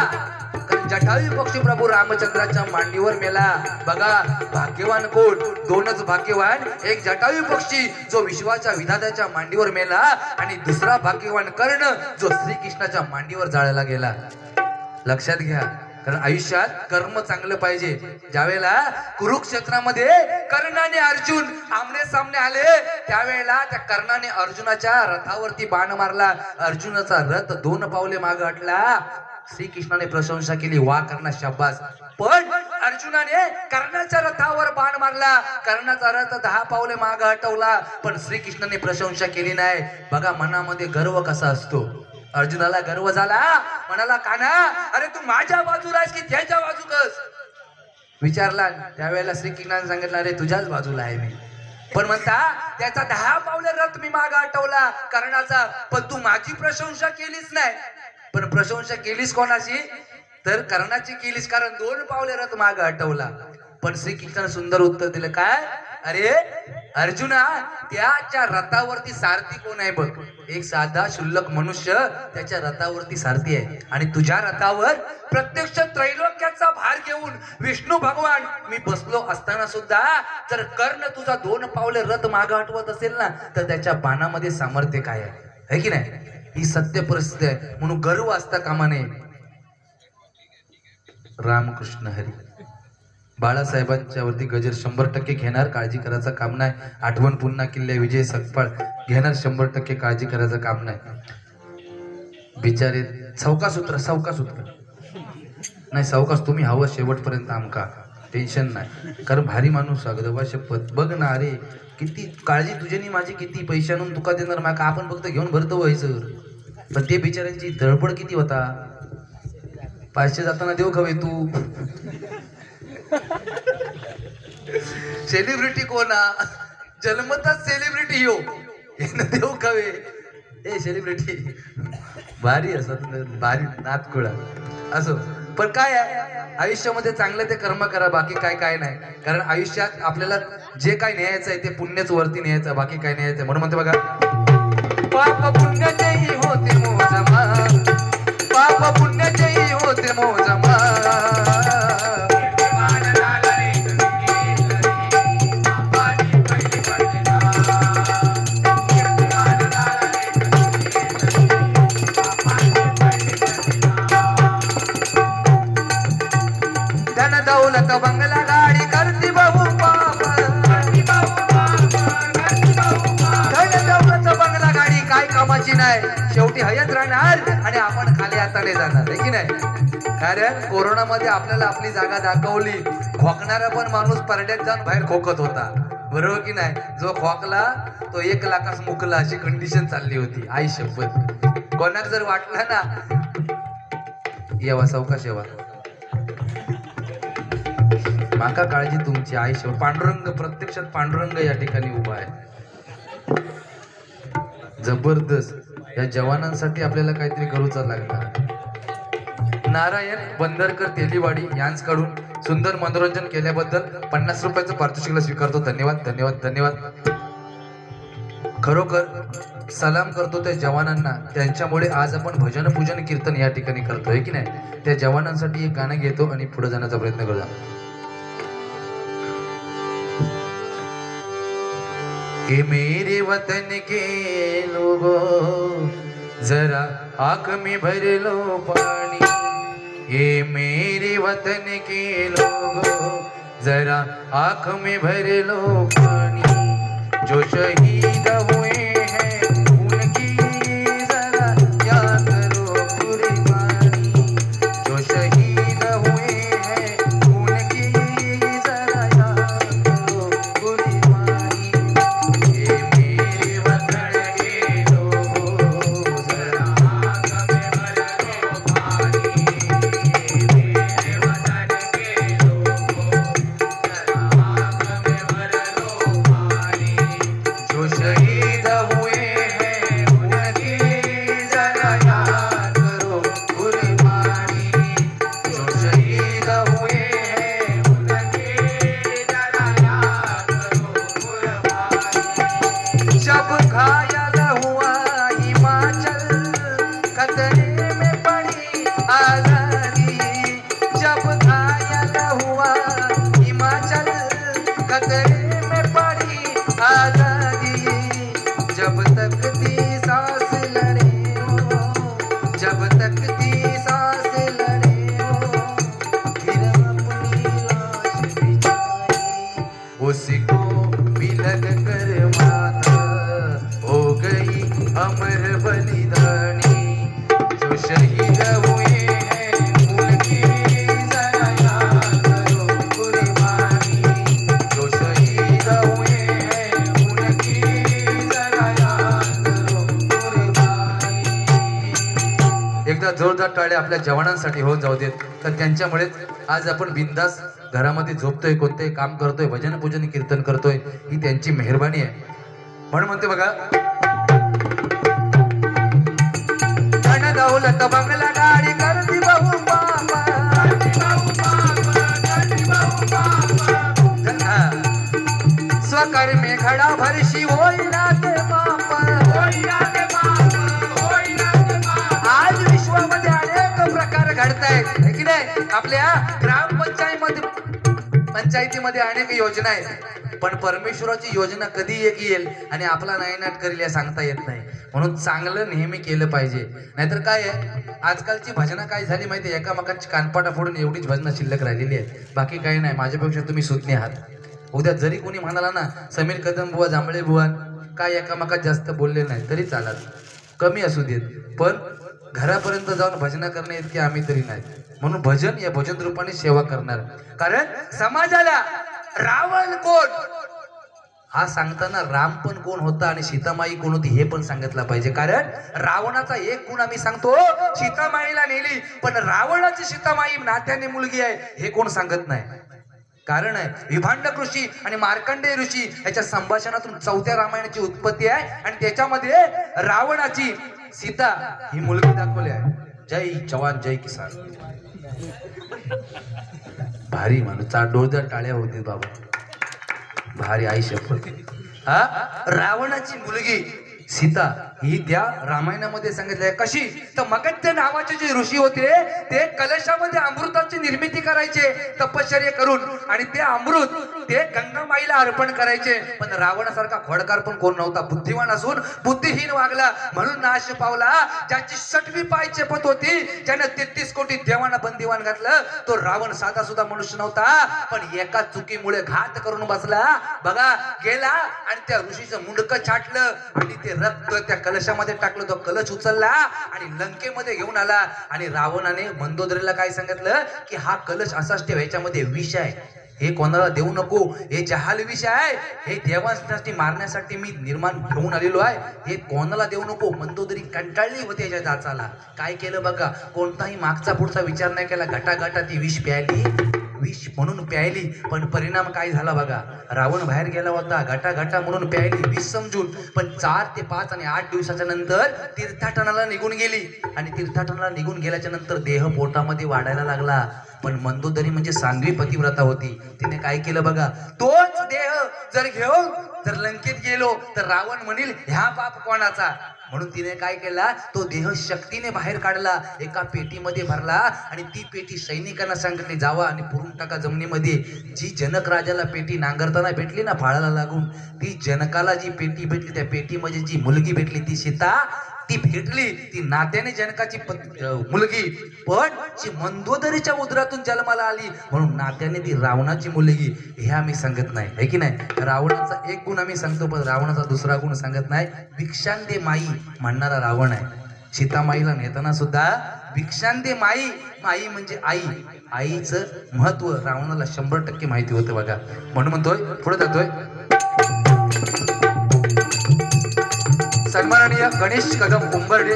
जटायू पक्षी प्रभू रामचंद्राच्या मांडीवर मेला. बघा भाग्यवान कोण? दोनच भाग्यवान. एक जटायू पक्षी जो विश्वाच्या विधात्याच्या मांडीवर मेला, आणि दुसरा भाग्यवान कर्ण जो श्रीकृष्णाच्या मांडीवर जाळला गेला. लक्षात घ्या, कारण आयुष्यात कर्म चांगलं पाहिजे. ज्यावेळेला कुरुक्षेत्रामध्ये कर्णाने अर्जुन आमने सामने आले, त्यावेळेला त्या कर्णाने अर्जुनाच्या रथावरती बाण मारला. अर्जुनाचा रथ दोन पावले मागे हटला. श्रीकृष्णाने प्रशंसा केली, वा कर्णा शाबास. पण अर्जुनाने कर्णाच्या रथावर बाण मारला, कर्णाचा रथ दहा पावले मागे हटवला, पण श्रीकृष्णाने प्रशंसा केली नाही. बघा मनामध्ये गर्व कसा असतो. अर्जुनाला गर्व झाला, म्हणाला कान्हा अरे तू माझ्या बाजूला आहेस की त्याच्या बाजूकस? विचारला. त्यावेळेला श्रीकृष्णाने सांगितलं अरे तुझ्याच बाजूला आहे मी. पण म्हणता त्याचा दहा पावले रथ मी मागे हटवला कर्णाचा, पण तू माझी प्रशंसा केलीच नाही. पण प्रशंसा केलीस कोणाची? तर कर्णाची केलीस, कारण दोन पावले रथ मागे हटवला. पण श्रीकृष्णाने सुंदर उत्तर दिलं, काय? अरे अर्जुना, त्याच्या रथावरती सारथी कोण आहे बघ? एक साधा शुल्लक मनुष्य त्याच्या रथावरती सारथी आहे, आणि तुझ्या रथावर प्रत्यक्ष त्रैलोक्याचा भार घेऊन विष्णू भगवान मी बसलो असताना सुद्धा जर कर्ण तुझा दोन पावले रथ मागे हटवत असेल ना, तर त्याच्या बाणामध्ये सामर्थ्य काय आहे, है की नाही? ही सत्य परिस्थिती आहे. म्हणून गर्व असता कामा नये. रामकृष्ण हरी. बाळासाहेबांच्या वरती गजर शंभर टक्के घेणार, काळजी करायचं काम नाही. आठवण पुन्हा किल्ले विजय सकपाळ घेणार, शंभर टक्के काळजी करायचं काम नाही. बिचारे चौका सूत्र चौका सूत्र नाही, सावकाश तुम्ही हवं शेवटपर्यंत, आमका टेन्शन नाही. कारण भारी माणूस अगदवा शपथ. बघ ना अरे किती काळजी तुझ्यानी माझी, किती पैसे आणून तुका देणार माका, आपण फक्त घेऊन भरतो व्हायचं. पण ते बिचाऱ्यांची धडपड किती होता. पाचशे जाताना देऊ खवे तू. सेलिब्रिटी कोणा जन्मताच सेलिब्रिटी यो देऊ खवे. ए सेलिब्रिटी भारी असत, भारी नातकुळा असो. पण काय आहे आयुष्यामध्ये चांगलं ते कर्म करा, बाकी काय काय नाही. कारण आयुष्यात आपल्याला जे काय न्यायचं आहे ते पुण्यच वरती न्यायचं, बाकी काय न्यायचं. म्हणून म्हणते बघा, पाप पुण्याचेही होते मोजमा, पाप पुण्याचेही होते मोजमा, धन दौलत बंगला गाडी करती बहु पाप, धन दौलत बंगला गाडी काय कामाची नाही, शेवटी हयत राहणार आणि आपण खाली हाताने जाणार, आहे की नाही? कारण कोरोनामध्ये आपल्याला आपली जागा दाखवली. खोकणारा पण माणूस परड्यात जाऊन बाहेर खोकत होता, बरोबर की नाही? जो खोकला तो एक लाखास मुकला, अशी कंडिशन चालली होती. आई शपथ. कोणाक जर वाटला ना येवा सावकाश येवा, माका काळजी तुमची. आई शपथ. पांडुरंग प्रत्यक्षात पांडुरंग या ठिकाणी उभा आहे. जबरदस्त. या जवानांसाठी आपल्याला काहीतरी करूचा लागणार. नारायण बंदरकर तेलीवाडी यांच्याकडून सुंदर मनोरंजन केल्याबद्दल पन्नास रुपयाचं पारितोषिक स्वीकारतो. धन्यवाद धन्यवाद धन्यवाद. खरोखर सलाम करतो त्या जवानांना, त्यांच्यामुळे आज आपण भजन पूजन कीर्तन या ठिकाणी करतोय की नाही. त्या जवानांसाठी एक गाणं घेतो आणि पुढे जाण्याचा प्रयत्न करूया. कि मेरे वतन के लोगों जरा आंख में भर लो पानी, ये मेरे वतन के लोगों जरा आंख में भर लो पानी, जो शहीद हुए हैं उनकी जरा याद करो कुर्बानी, जो शहीद हुए हैं उनकी जरा याद करो कुर्बानी, ये मेरे वतन के लोगों जरा आंख में भर लो पानी, ये मेरे वतन के लोगों जरा आंख में भर लो पानी, जो शहीद हुए हैं उनकी जरा याद करो कुर्बानी, जो शहीद हुए हैं उनकी जरा याद करो कुर्बानी. जब घायल हुआ हिमाचल खतरे में पड़ी आजादी, जब घायल हुआ हिमाचल खतरे में पड़ी आजादी, जब तक दी सांस लड़े हो, जब तक दी सांस लड़े हो, फिर अपनी लाश बिछाई, उसको भी लग कर माता हो गई अमर बलिदानी, जो शहीद हुए हैं उनकी जरा याद करो कुर्बानी, जो शहीद हुए हैं उनकी जरा याद करो कुर्बानी. एकदा जोरदार टाळ्या आपल्या जवानांसाठी होऊन जाऊ देत, तर त्यांच्यामुळेच आज आपण बिंदास घरामध्ये झोपतोय, कोणतेही काम करतोय, भजन पूजन कीर्तन करतोय, ही त्यांची मेहरबानी आहे. म्हणून म्हणते बघा, धन दौलत बंगला गाडी करती भाऊ बाबा, स्वकर्मे घडा भरशी होईना ते बापा, आज विश्वामध्ये अनेक प्रकार घडतायत है की नाही. आपल्या ग्रामपंचायतीमध्ये पंचायतीमध्ये अनेक योजना आहेत, पण परमेश्वराची योजना कधी एक येईल आणि आपला नायनाट करेल या सांगता येत नाही. म्हणून चांगलं नेहमी केलं पाहिजे. नाहीतर काय आहे, आजकालची भजनं काय झाली माहिती आहे, एकामेकांची कानपाटा फोडून एवढीच भजनं शिल्लक राहिलेली आहेत, बाकी काही नाही. माझ्यापेक्षा तुम्ही सुज्ञ आहात. उद्या जरी कोणी म्हणाला ना समीर कदम बुवा, जांभळे बुवा काय एकामेकात जास्त बोलले नाही तरी चालत, कमी असू देत, पण घरापर्यंत जाऊन भजन करणे इतके आम्ही तरी नाही. म्हणून भजन या भजन रूपाने सेवा करणार. कारण समाजाला रावण कोण हा सांगताना राम पण कोण होता आणि सीतामाई कोण होती हे पण सांगितलं पाहिजे. कारण रावणाचा एक गुण आम्ही सांगतो, सीतामाईला नेली, पण रावणाची सीतामाई नात्याने मुलगी आहे हे कोण सांगत नाही. कारण आहे विभांडक ऋषी आणि मार्कंडेय ऋषी याच्या संभाषणातून चौथ्या रामायणाची उत्पत्ती आहे आणि त्याच्यामध्ये रावणाची सीता ही मुलगी दाखवली आहे. जय जवान जय किसान. भारी माणूस, चार डोळदार टाळ्या होती बाबा, भारी. आई शपथ. हा रावणाची मुलगी सीता ही त्या रामायणामध्ये सांगितलंय. कशी तर मगत्य नावाचे जे ऋषी होते ते कलशामध्ये अमृताची निर्मिती करायचे तपश्चर्या करून, आणि ते अमृत ते गंगामाईला अर्पण करायचे. पण रावणासारखा खोडकार पण कोण नव्हता. बुद्धिवान असून बुद्धिहीन वागला म्हणून नाश पावला. ज्याची सटवी पाय चेपत होती, ज्यानं तेहतीस कोटी देवांना बंदिवान घातलं, तो रावण साधा सुद्धा मनुष्य नव्हता. पण एका चुकीमुळे घात करून बसला. बघा गेला आणि त्या ऋषीचं मुंडकं छाटलं आणि ते रक्त त्या कलशामध्ये टाकलं. तो कलश उचलला आणि लंकेमध्ये घेऊन आला. आणि रावणाने मंदोदरीला काय सांगितलं की हा कलश असाच ठेव, ह्याच्यामध्ये विष आहे, हे कोणाला देऊ नको, हे जहाल विष आहे, हे देवांसाठी मारण्यासाठी मी निर्माण घेऊन आलेलो आहे, हे कोणाला देऊ नको. मंदोदरी कंटाळली होती याच्या जाचाला. काय केलं बघा, कोणताही मागचा पुढचा विचार नाही केला. घटाघटा ती विष प्यायली, विष म्हणून प्यायली. पण परिणाम काय झाला बघा, रावण बाहेर गेला होता, घटा घटा म्हणून प्यायली विष समजून. पण चार ते पाच आणि आठ दिवसाच्या नंतर तीर्थाटनाला निघून गेली. आणि तीर्थाटनाला निघून गेल्याच्या नंतर देह पोटामध्ये वाढायला लागला. पण मंदोदरी म्हणजे साध्वी पतिव्रता होती. तिने काय केलं बघा, तोच देह जर घेऊन जर लंकेत गेलो तर रावण म्हणेल ह्या बाप कोणाचा, म्हणून तिने काय केला, तो देह शक्तीने बाहेर काढला, एका पेटीमध्ये भरला आणि ती पेटी सैनिकांना सांगितली जावा आणि पुरून टाका जमिनीमध्ये. जी जनक राजाला पेटी नांगरताना भेटली ना फाळाला लागून, ती जनकाला जी पेटी भेटली त्या पेटीमध्ये जी मुलगी भेटली ती सीता, ती भेटली ती नात्याने जनकाची मुलगी, पण जी मंदोदरीच्या उदरातून जन्माला आली म्हणून नात्याने ती रावणाची मुलगी. हे आम्ही सांगत नाही, है की नाही. रावणाचा एक गुण आम्ही सांगतो पण रावणाचा दुसरा गुण सांगत नाही. भिक्षांदे माई म्हणणारा रावण आहे. सीतामाईला नेताना सुद्धा भिक्षांदे माई, माई म्हणजे आई, आईचं महत्व रावणाला शंभर टक्के माहिती होतं बघा. म्हणून म्हणतोय पुढे जातोय, सन्माननीय गणेश कदम उंबर्डे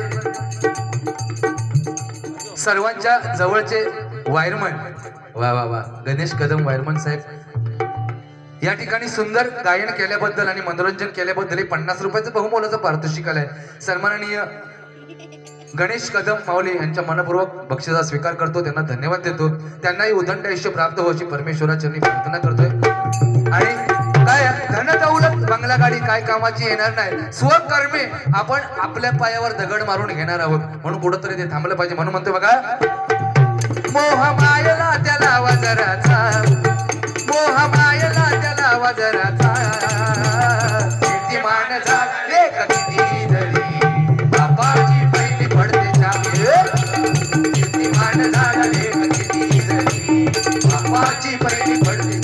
सर्वांच्या जवळचे वायरमन, वा वा वा गणेश कदम वायरमन साहेब या ठिकाणी सुंदर गायन केल्याबद्दल आणि मनोरंजन केल्याबद्दल पन्नास रुपयाचं बहुमोलाचं पारितोषिक आलंय. सन्माननीय गणेश कदम माऊली यांच्या मनपूर्वक बक्षिसाचा स्वीकार करतो, त्यांना धन्यवाद देतो. त्यांनाही उदंड आयुष्य प्राप्त हो अशी परमेश्वराचरणी प्रार्थना करतोय. आणि काय धन दौलत बंगला गाडी काय कामाची येणार नाही, स्वकर्मे आपण आपल्या पायावर दगड मारून घेणार आहोत, म्हणून कुठंतरी ते थांबलं पाहिजे. म्हणून म्हणतोय बघा, मोह मायला त्याला वजराचा, मोह मायला त्याला वजराचा, कीर्तिमान झाले किती धरी, बापाची पहिली पडते चांगले, कीर्तिमान झाले किती धरी, बापाची पहिली पडते.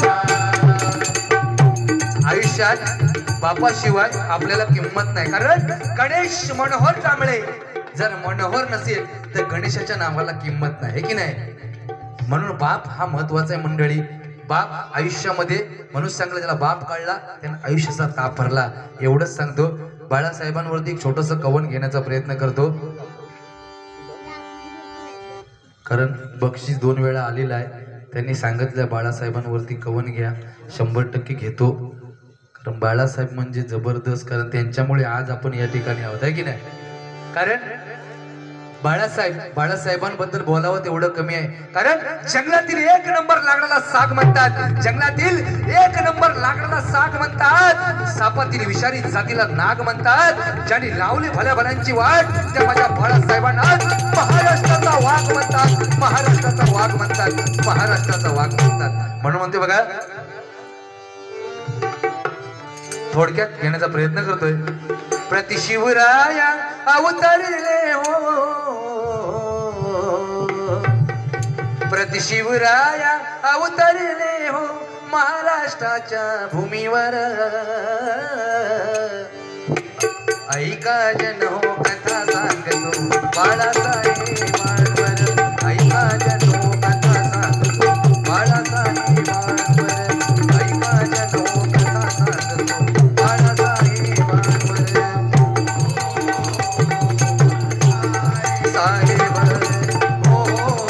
आयुष्यात बापाशिवाय आपल्याला किंमत नाही, कारण गणेश मनोहर कांबळे जर मनोहर नसेल तर गणेशाच्या नावाला किंमत नाही, की नाही. म्हणून बाप हा महत्वाचा आहे मंडळी. बाप आयुष्यामध्ये म्हणून सांगलं त्याला बाप काढला त्यानं आयुष्याचा ताप भरला, एवढंच सांगतो. बाळासाहेबांवरती एक छोटस कवन घेण्याचा प्रयत्न करतो, कारण बक्षीस दोन वेळा आलेला आहे. त्यांनी सांगितलं बाळासाहेबांवरती कवन घ्या, शंभर टक्के घेतो. कारण बाळासाहेब म्हणजे जबरदस्त, कारण त्यांच्यामुळे आज आपण या ठिकाणी आहोत, आहे की नाही. कारण बाळासाहेब बाळासाहेबांबद्दल बोलावं तेवढं कमी आहे, कारण जंगलातील एक नंबर लागणारा साग म्हणतात, जंगलातील एक नंबर लागणारा साग म्हणतात, सापातील विषारी जातीला नाग म्हणतात. ज्यांनी लावली भल्या भल्यांची वाट त्या माझ्या बाळासाहेबांना महाराष्ट्राचा वाघ म्हणतात, महाराष्ट्राचा वाघ म्हणतात, महाराष्ट्राचा वाघ म्हणतात. म्हणून म्हणते बघा, थोडक्यात घेण्याचा प्रयत्न करतोय. प्रतिशिवराया अवतरले हो, प्रतिशिवराया अवतरले हो महाराष्ट्राच्या भूमीवर, ऐका जन हो कथा सांगतो बाळासाहेब वाळवर, ऐका जन हो कथा सांगतो बाळासाहेब वाळवर, ऐका जन हो कथा सांगतो बाळासाहेब वाळवर. साहेब हो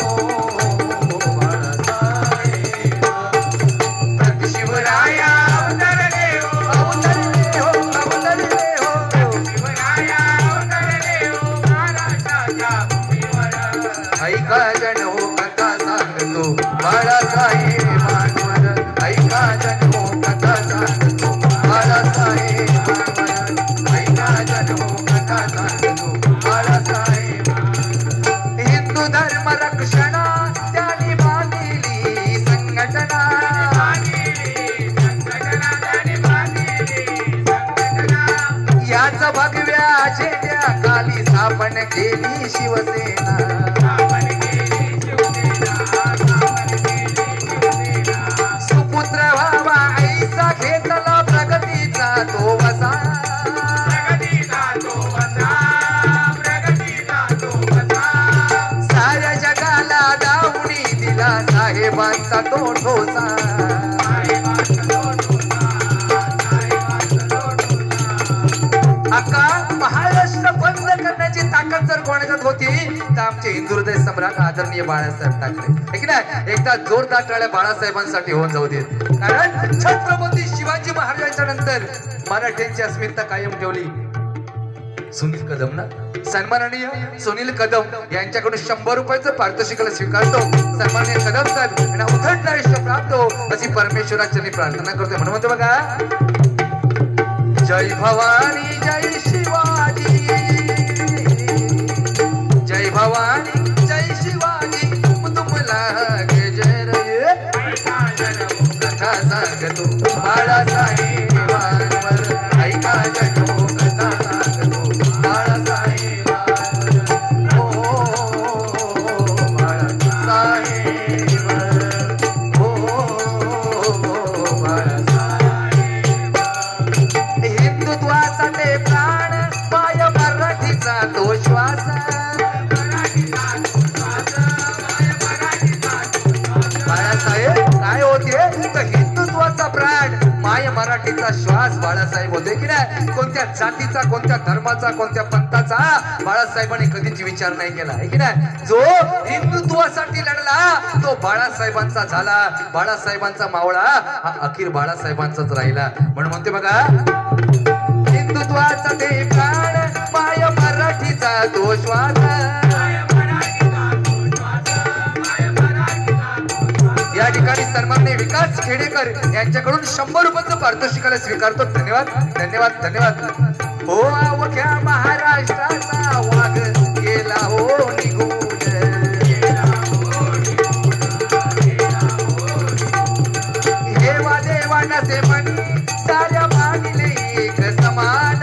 बाळासाहेब, प्रतिशिवराया अवतरले हो, अवतरले हो, अवतरले हो, प्रतिशिवराया अवतरले हो महाराष्ट्राच्या भूमीवर, ऐका जन हो कथा सांगतो बाळासाहेब वाळवर, ऐका जन हो कथा सांगतो बाळासाहेब वाळवर, ऐका जन हो कथा सांगतो बाळासाहेब. हिंदू धर्म रक्षणा त्यांनी बांधली संघटना, याच भगव्या झेंड्या खाली स्थापन केली शिवसेना, सुपुत्र व्हावा ऐसा घेतला प्रगतीचा तो वसा, साऱ्या जगाला दावणी दिला साहेबांचा तो ठोसा. अक्का महाराष्ट्र बंद करण्याची ताकद जर कोणाच्यात होती तर आमचे हिंदू हृदय सम्राट आदरणीय बाळासाहेब ठाकरे, है की नाही. एकदा जोरदार टाळ्या बाळासाहेबांसाठी होऊन जाऊ देत, कारण छत्रपती शिवाजी महाराजांच्या नंतर मराठ्यांची अस्मिता कायम ठेवली सुनील कदम ना. सन्माननीय सुनील कदम यांच्याकडून शंभर रुपयाचं पारितोषिकाला स्वीकारतो. सन्माननीय कदम साहेब यांना उथंड आयुष्य प्राप्त हो अशी परमेश्वराची प्रार्थना करतोय. म्हणून म्हणतो बघा, जय भवानी जय शिवाजी, जय भवानी जय शिवाजी, तुमला गे जय रे कथा सांगतो बाळासाहेबांवर, ऐका जनो कथा सांगतो बाळासाहेबांवर, हो बाळासाहेब, हो बाळासाहेब. हिंदुत्वाचा ते प्राण, माय मराठीचा तो श्वास, काय होते तर हिंदुत्वाचा प्राण, माय मराठीचा श्वास बाळासाहेब होते की नाही. कोणत्या जातीचा, कोणत्या धर्माचा, कोणत्या पंथाचा बाळासाहेबांनी कधीच विचार नाही केला आहे की नाही. जो हिंदुत्वासाठी लढला तो बाळासाहेबांचा झाला. बाळासाहेबांचा मावळा हा अखेर बाळासाहेबांचाच राहिला. म्हणून म्हणते बघा, हिंदुत्वाचा ते प्राण, माय मराठीचा तो श्वास. या ठिकाणी सन्माननीय विकास खेडेकर यांच्याकडून शंभर रुपयाचं पारितोषिकाला स्वीकारतो. धन्यवाद धन्यवाद धन्यवाद. हो अवघ्या महाराष्ट्राचा वाघ गेला हो निघून, हेवा देवानाचे म्हणी साऱ्या मानिले एक समान,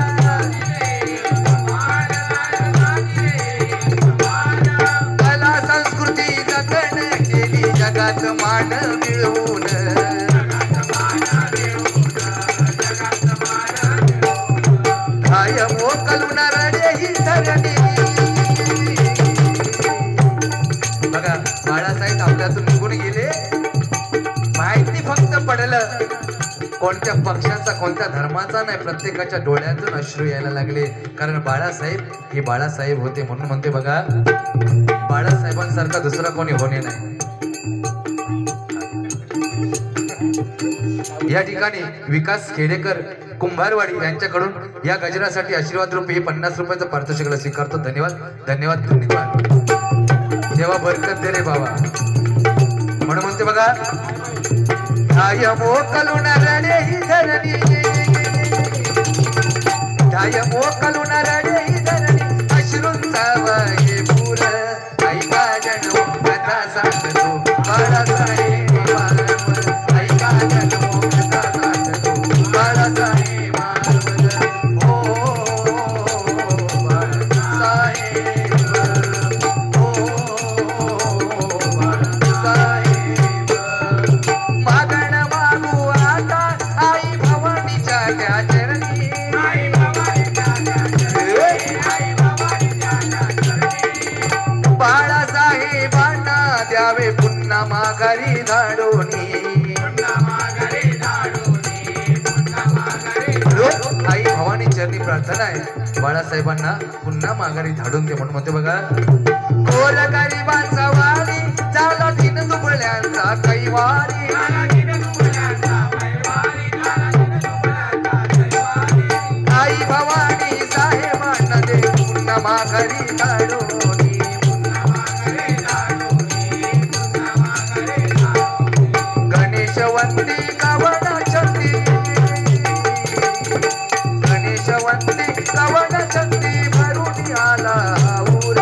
कला संस्कृती जतन केली जगात मान मिळवून, काय मोकलून रडे ही धरणी. बघा, बाळासाहेब आपल्यातून निघून गेले, माहिती फक्त पडलं कोणत्या पक्षाचा, कोणत्या धर्माचा नाही, प्रत्येकाच्या डोळ्यातून अश्रू यायला लागले. कारण बाळासाहेब हे बाळासाहेब होते. म्हणून म्हणते बघा, बाळासाहेबांसारखा दुसरा कोणी होणे नाही. या ठिकाणी विकास खेडेकर कुंभारवाडी यांच्याकडून या गजरासाठी आशीर्वाद रूपी हे पन्नास रुपयाचं पारितोषिकाला स्वीकारतो. धन्यवाद धन्यवाद धन्यवाद. देवा बरकत दे रे बाबा. म्हणून म्हणते बघा, काय मोकलून रडे ही धरणी, काय मोकलून रडे ही धरणी, अश्रूंचा वाहे पूर, ऐका जनो कथा सांगतो बाळासाहेबांवर, ऐका जनो कथा सांगतो बाळासाहेबांवर, हो बाळासाहेब, हो बाळासाहेब. मागण मागू आता आई भवानीच्या त्या चरणी, बाळासाहेबांना द्यावे पुन्हा माघारी धाडोनी. आई भवानी चरणी प्रार्थना आहे, बाळासाहेबांना पुन्हा माघारी धाडून दे. म्हणून म्हणते बघा, गोर गरिबांचा वारी झाला दिन दुबळ्यांचा कैवारी, आई भवानी साहेबांना दे पुन्हा माघारी धाडोनी. गणेशवंती कवना चंदी, गणेशवंती कवना चंदी भरून आला ऊर,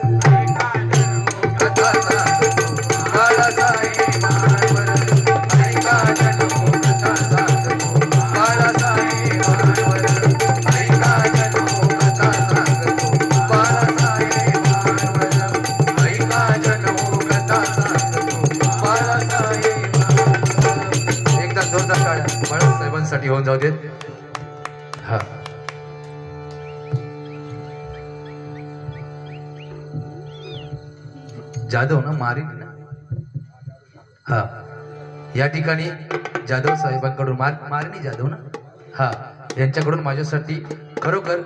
कथा सांगतो बाळासाहेबांवर, ऐका जनो कथा सांगतो बाळासाहेबांवर, ऐका जनो कथा सांगतो बाळासाहेबांवर, ऐका जनो कथा सांगतो बाळासाहेबांवर. एकदा जोरदार टाळ्या बाळासाहेबांसाठी होऊन जाऊ देत. हा, जाधव ना, मारीन ना. हा, या ठिकाणी जाधव साहेबांकडून मार मारणी जाधव ना, हा, यांच्याकडून माझ्यासाठी खरोखर,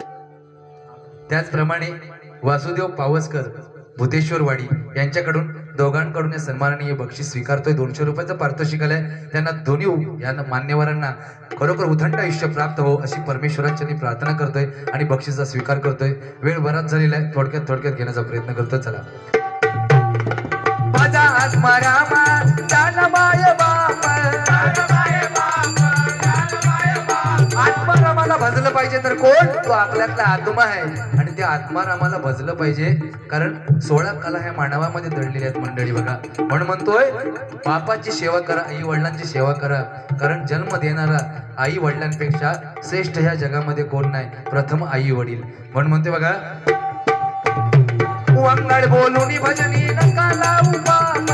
त्याचप्रमाणे वासुदेव पावसकर भूतेश्वरवाडी यांच्याकडून दोघांकडून या सन्माननीय बक्षीस स्वीकारतोय. दोनशे रुपयाचं पारितोषिक आलंय. त्यांना दोन्ही या मान्यवरांना खरोखर उथंड आयुष्य प्राप्त हो अशी परमेश्वरांच्या मी प्रार्थना करतोय आणि बक्षीसचा स्वीकार करतोय. वेळ बराच झालेला आहे, थोडक्यात थोडक्यात घेण्याचा प्रयत्न करतोय. चला. माझा आत्मा रामा जानमाय बाप, आत्मा रामाला भजलं पाहिजे तर कोण? तो आपल्यातला आत्मा आहे आणि त्या आत्मा रामाला भजलं पाहिजे. कारण सोळा कला ह्या मानवामध्ये दडलेल्या आहेत मंडळी बघा. म्हणून म्हणतोय बापाची सेवा करा, आई वडिलांची सेवा करा. कारण जन्म देणारा आई वडिलांपेक्षा श्रेष्ठ ह्या जगामध्ये कोण नाही, प्रथम आई वडील. म्हणून म्हणते बघा, वंगाळ बोलूनी भजनी नका लावू बाप,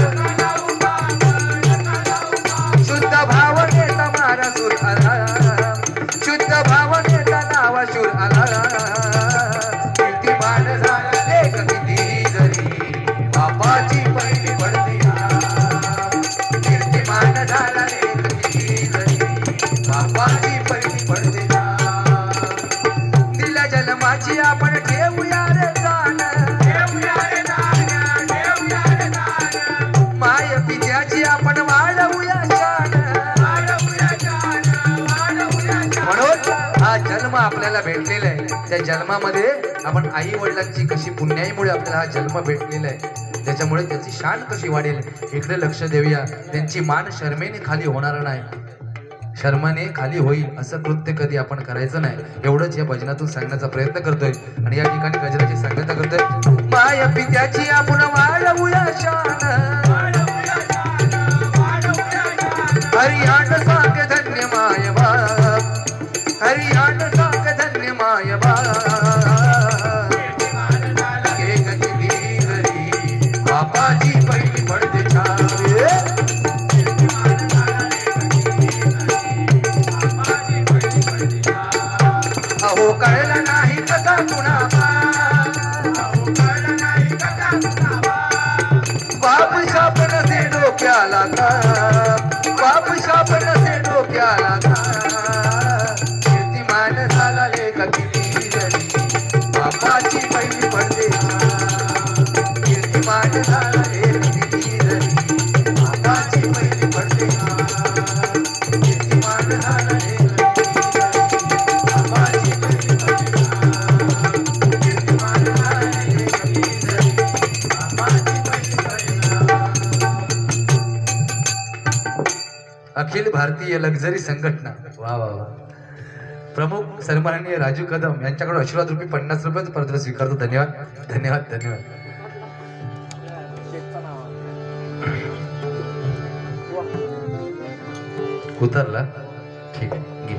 शुद्ध भावनेचा मारा सूर आला, शुद्ध भावनेचा नावा शूर आला. किती मान झाला लेख किती जरी बापाची पहिली पडते, किती मान झाला लेख किती जरी बापाची पहिली पडते. दिल्या जन्माची आपण ठेवूया रे जाण, माय पित्याची आपण वाढवूया शान. म्हणून हा जन्म आपल्याला भेटलेला आहे. त्या जन्मामध्ये आपण आई वडिलांची कशी पुण्याईमुळे आपल्याला हा जन्म भेटलेला आहे, त्याच्यामुळे त्याची शान कशी वाढेल इकडे लक्ष देऊया. त्यांची मान शर्मेने खाली होणार नाही, शर्माने खाली होईल असं कृत्य कधी आपण करायचं नाही. एवढंच या भजनातून सांगण्याचा प्रयत्न करतोय आणि या ठिकाणी गजराची सांगता करतोय. माय पित्याची आपण वाढवूया शान, हरियाण सांग धन्य माय बाप, हरियाण सांग धन्य माय बाप. बापाची पहिली पडते छावे, अहो कळला नाही कसा कुणाला, बाप शाप नसे डोक्याला का, बाप शाप नसे डोक्याला का. किती मान झाला लेख किती जरी बापाची पहिली पडते, किती मान झाला लेख किती जरी बापाची पहिली पडते, किती मान झाला लेख अखिल भारतीय लक्झरी संघटना वा वा वा प्रमुख सन्माननीय राजू कदम यांच्याकडून आशीर्वाद रुपये पन्नास रुपये परत स्वीकारतो. धन्यवाद धन्यवाद धन्यवाद. उतरला ठीक आहे.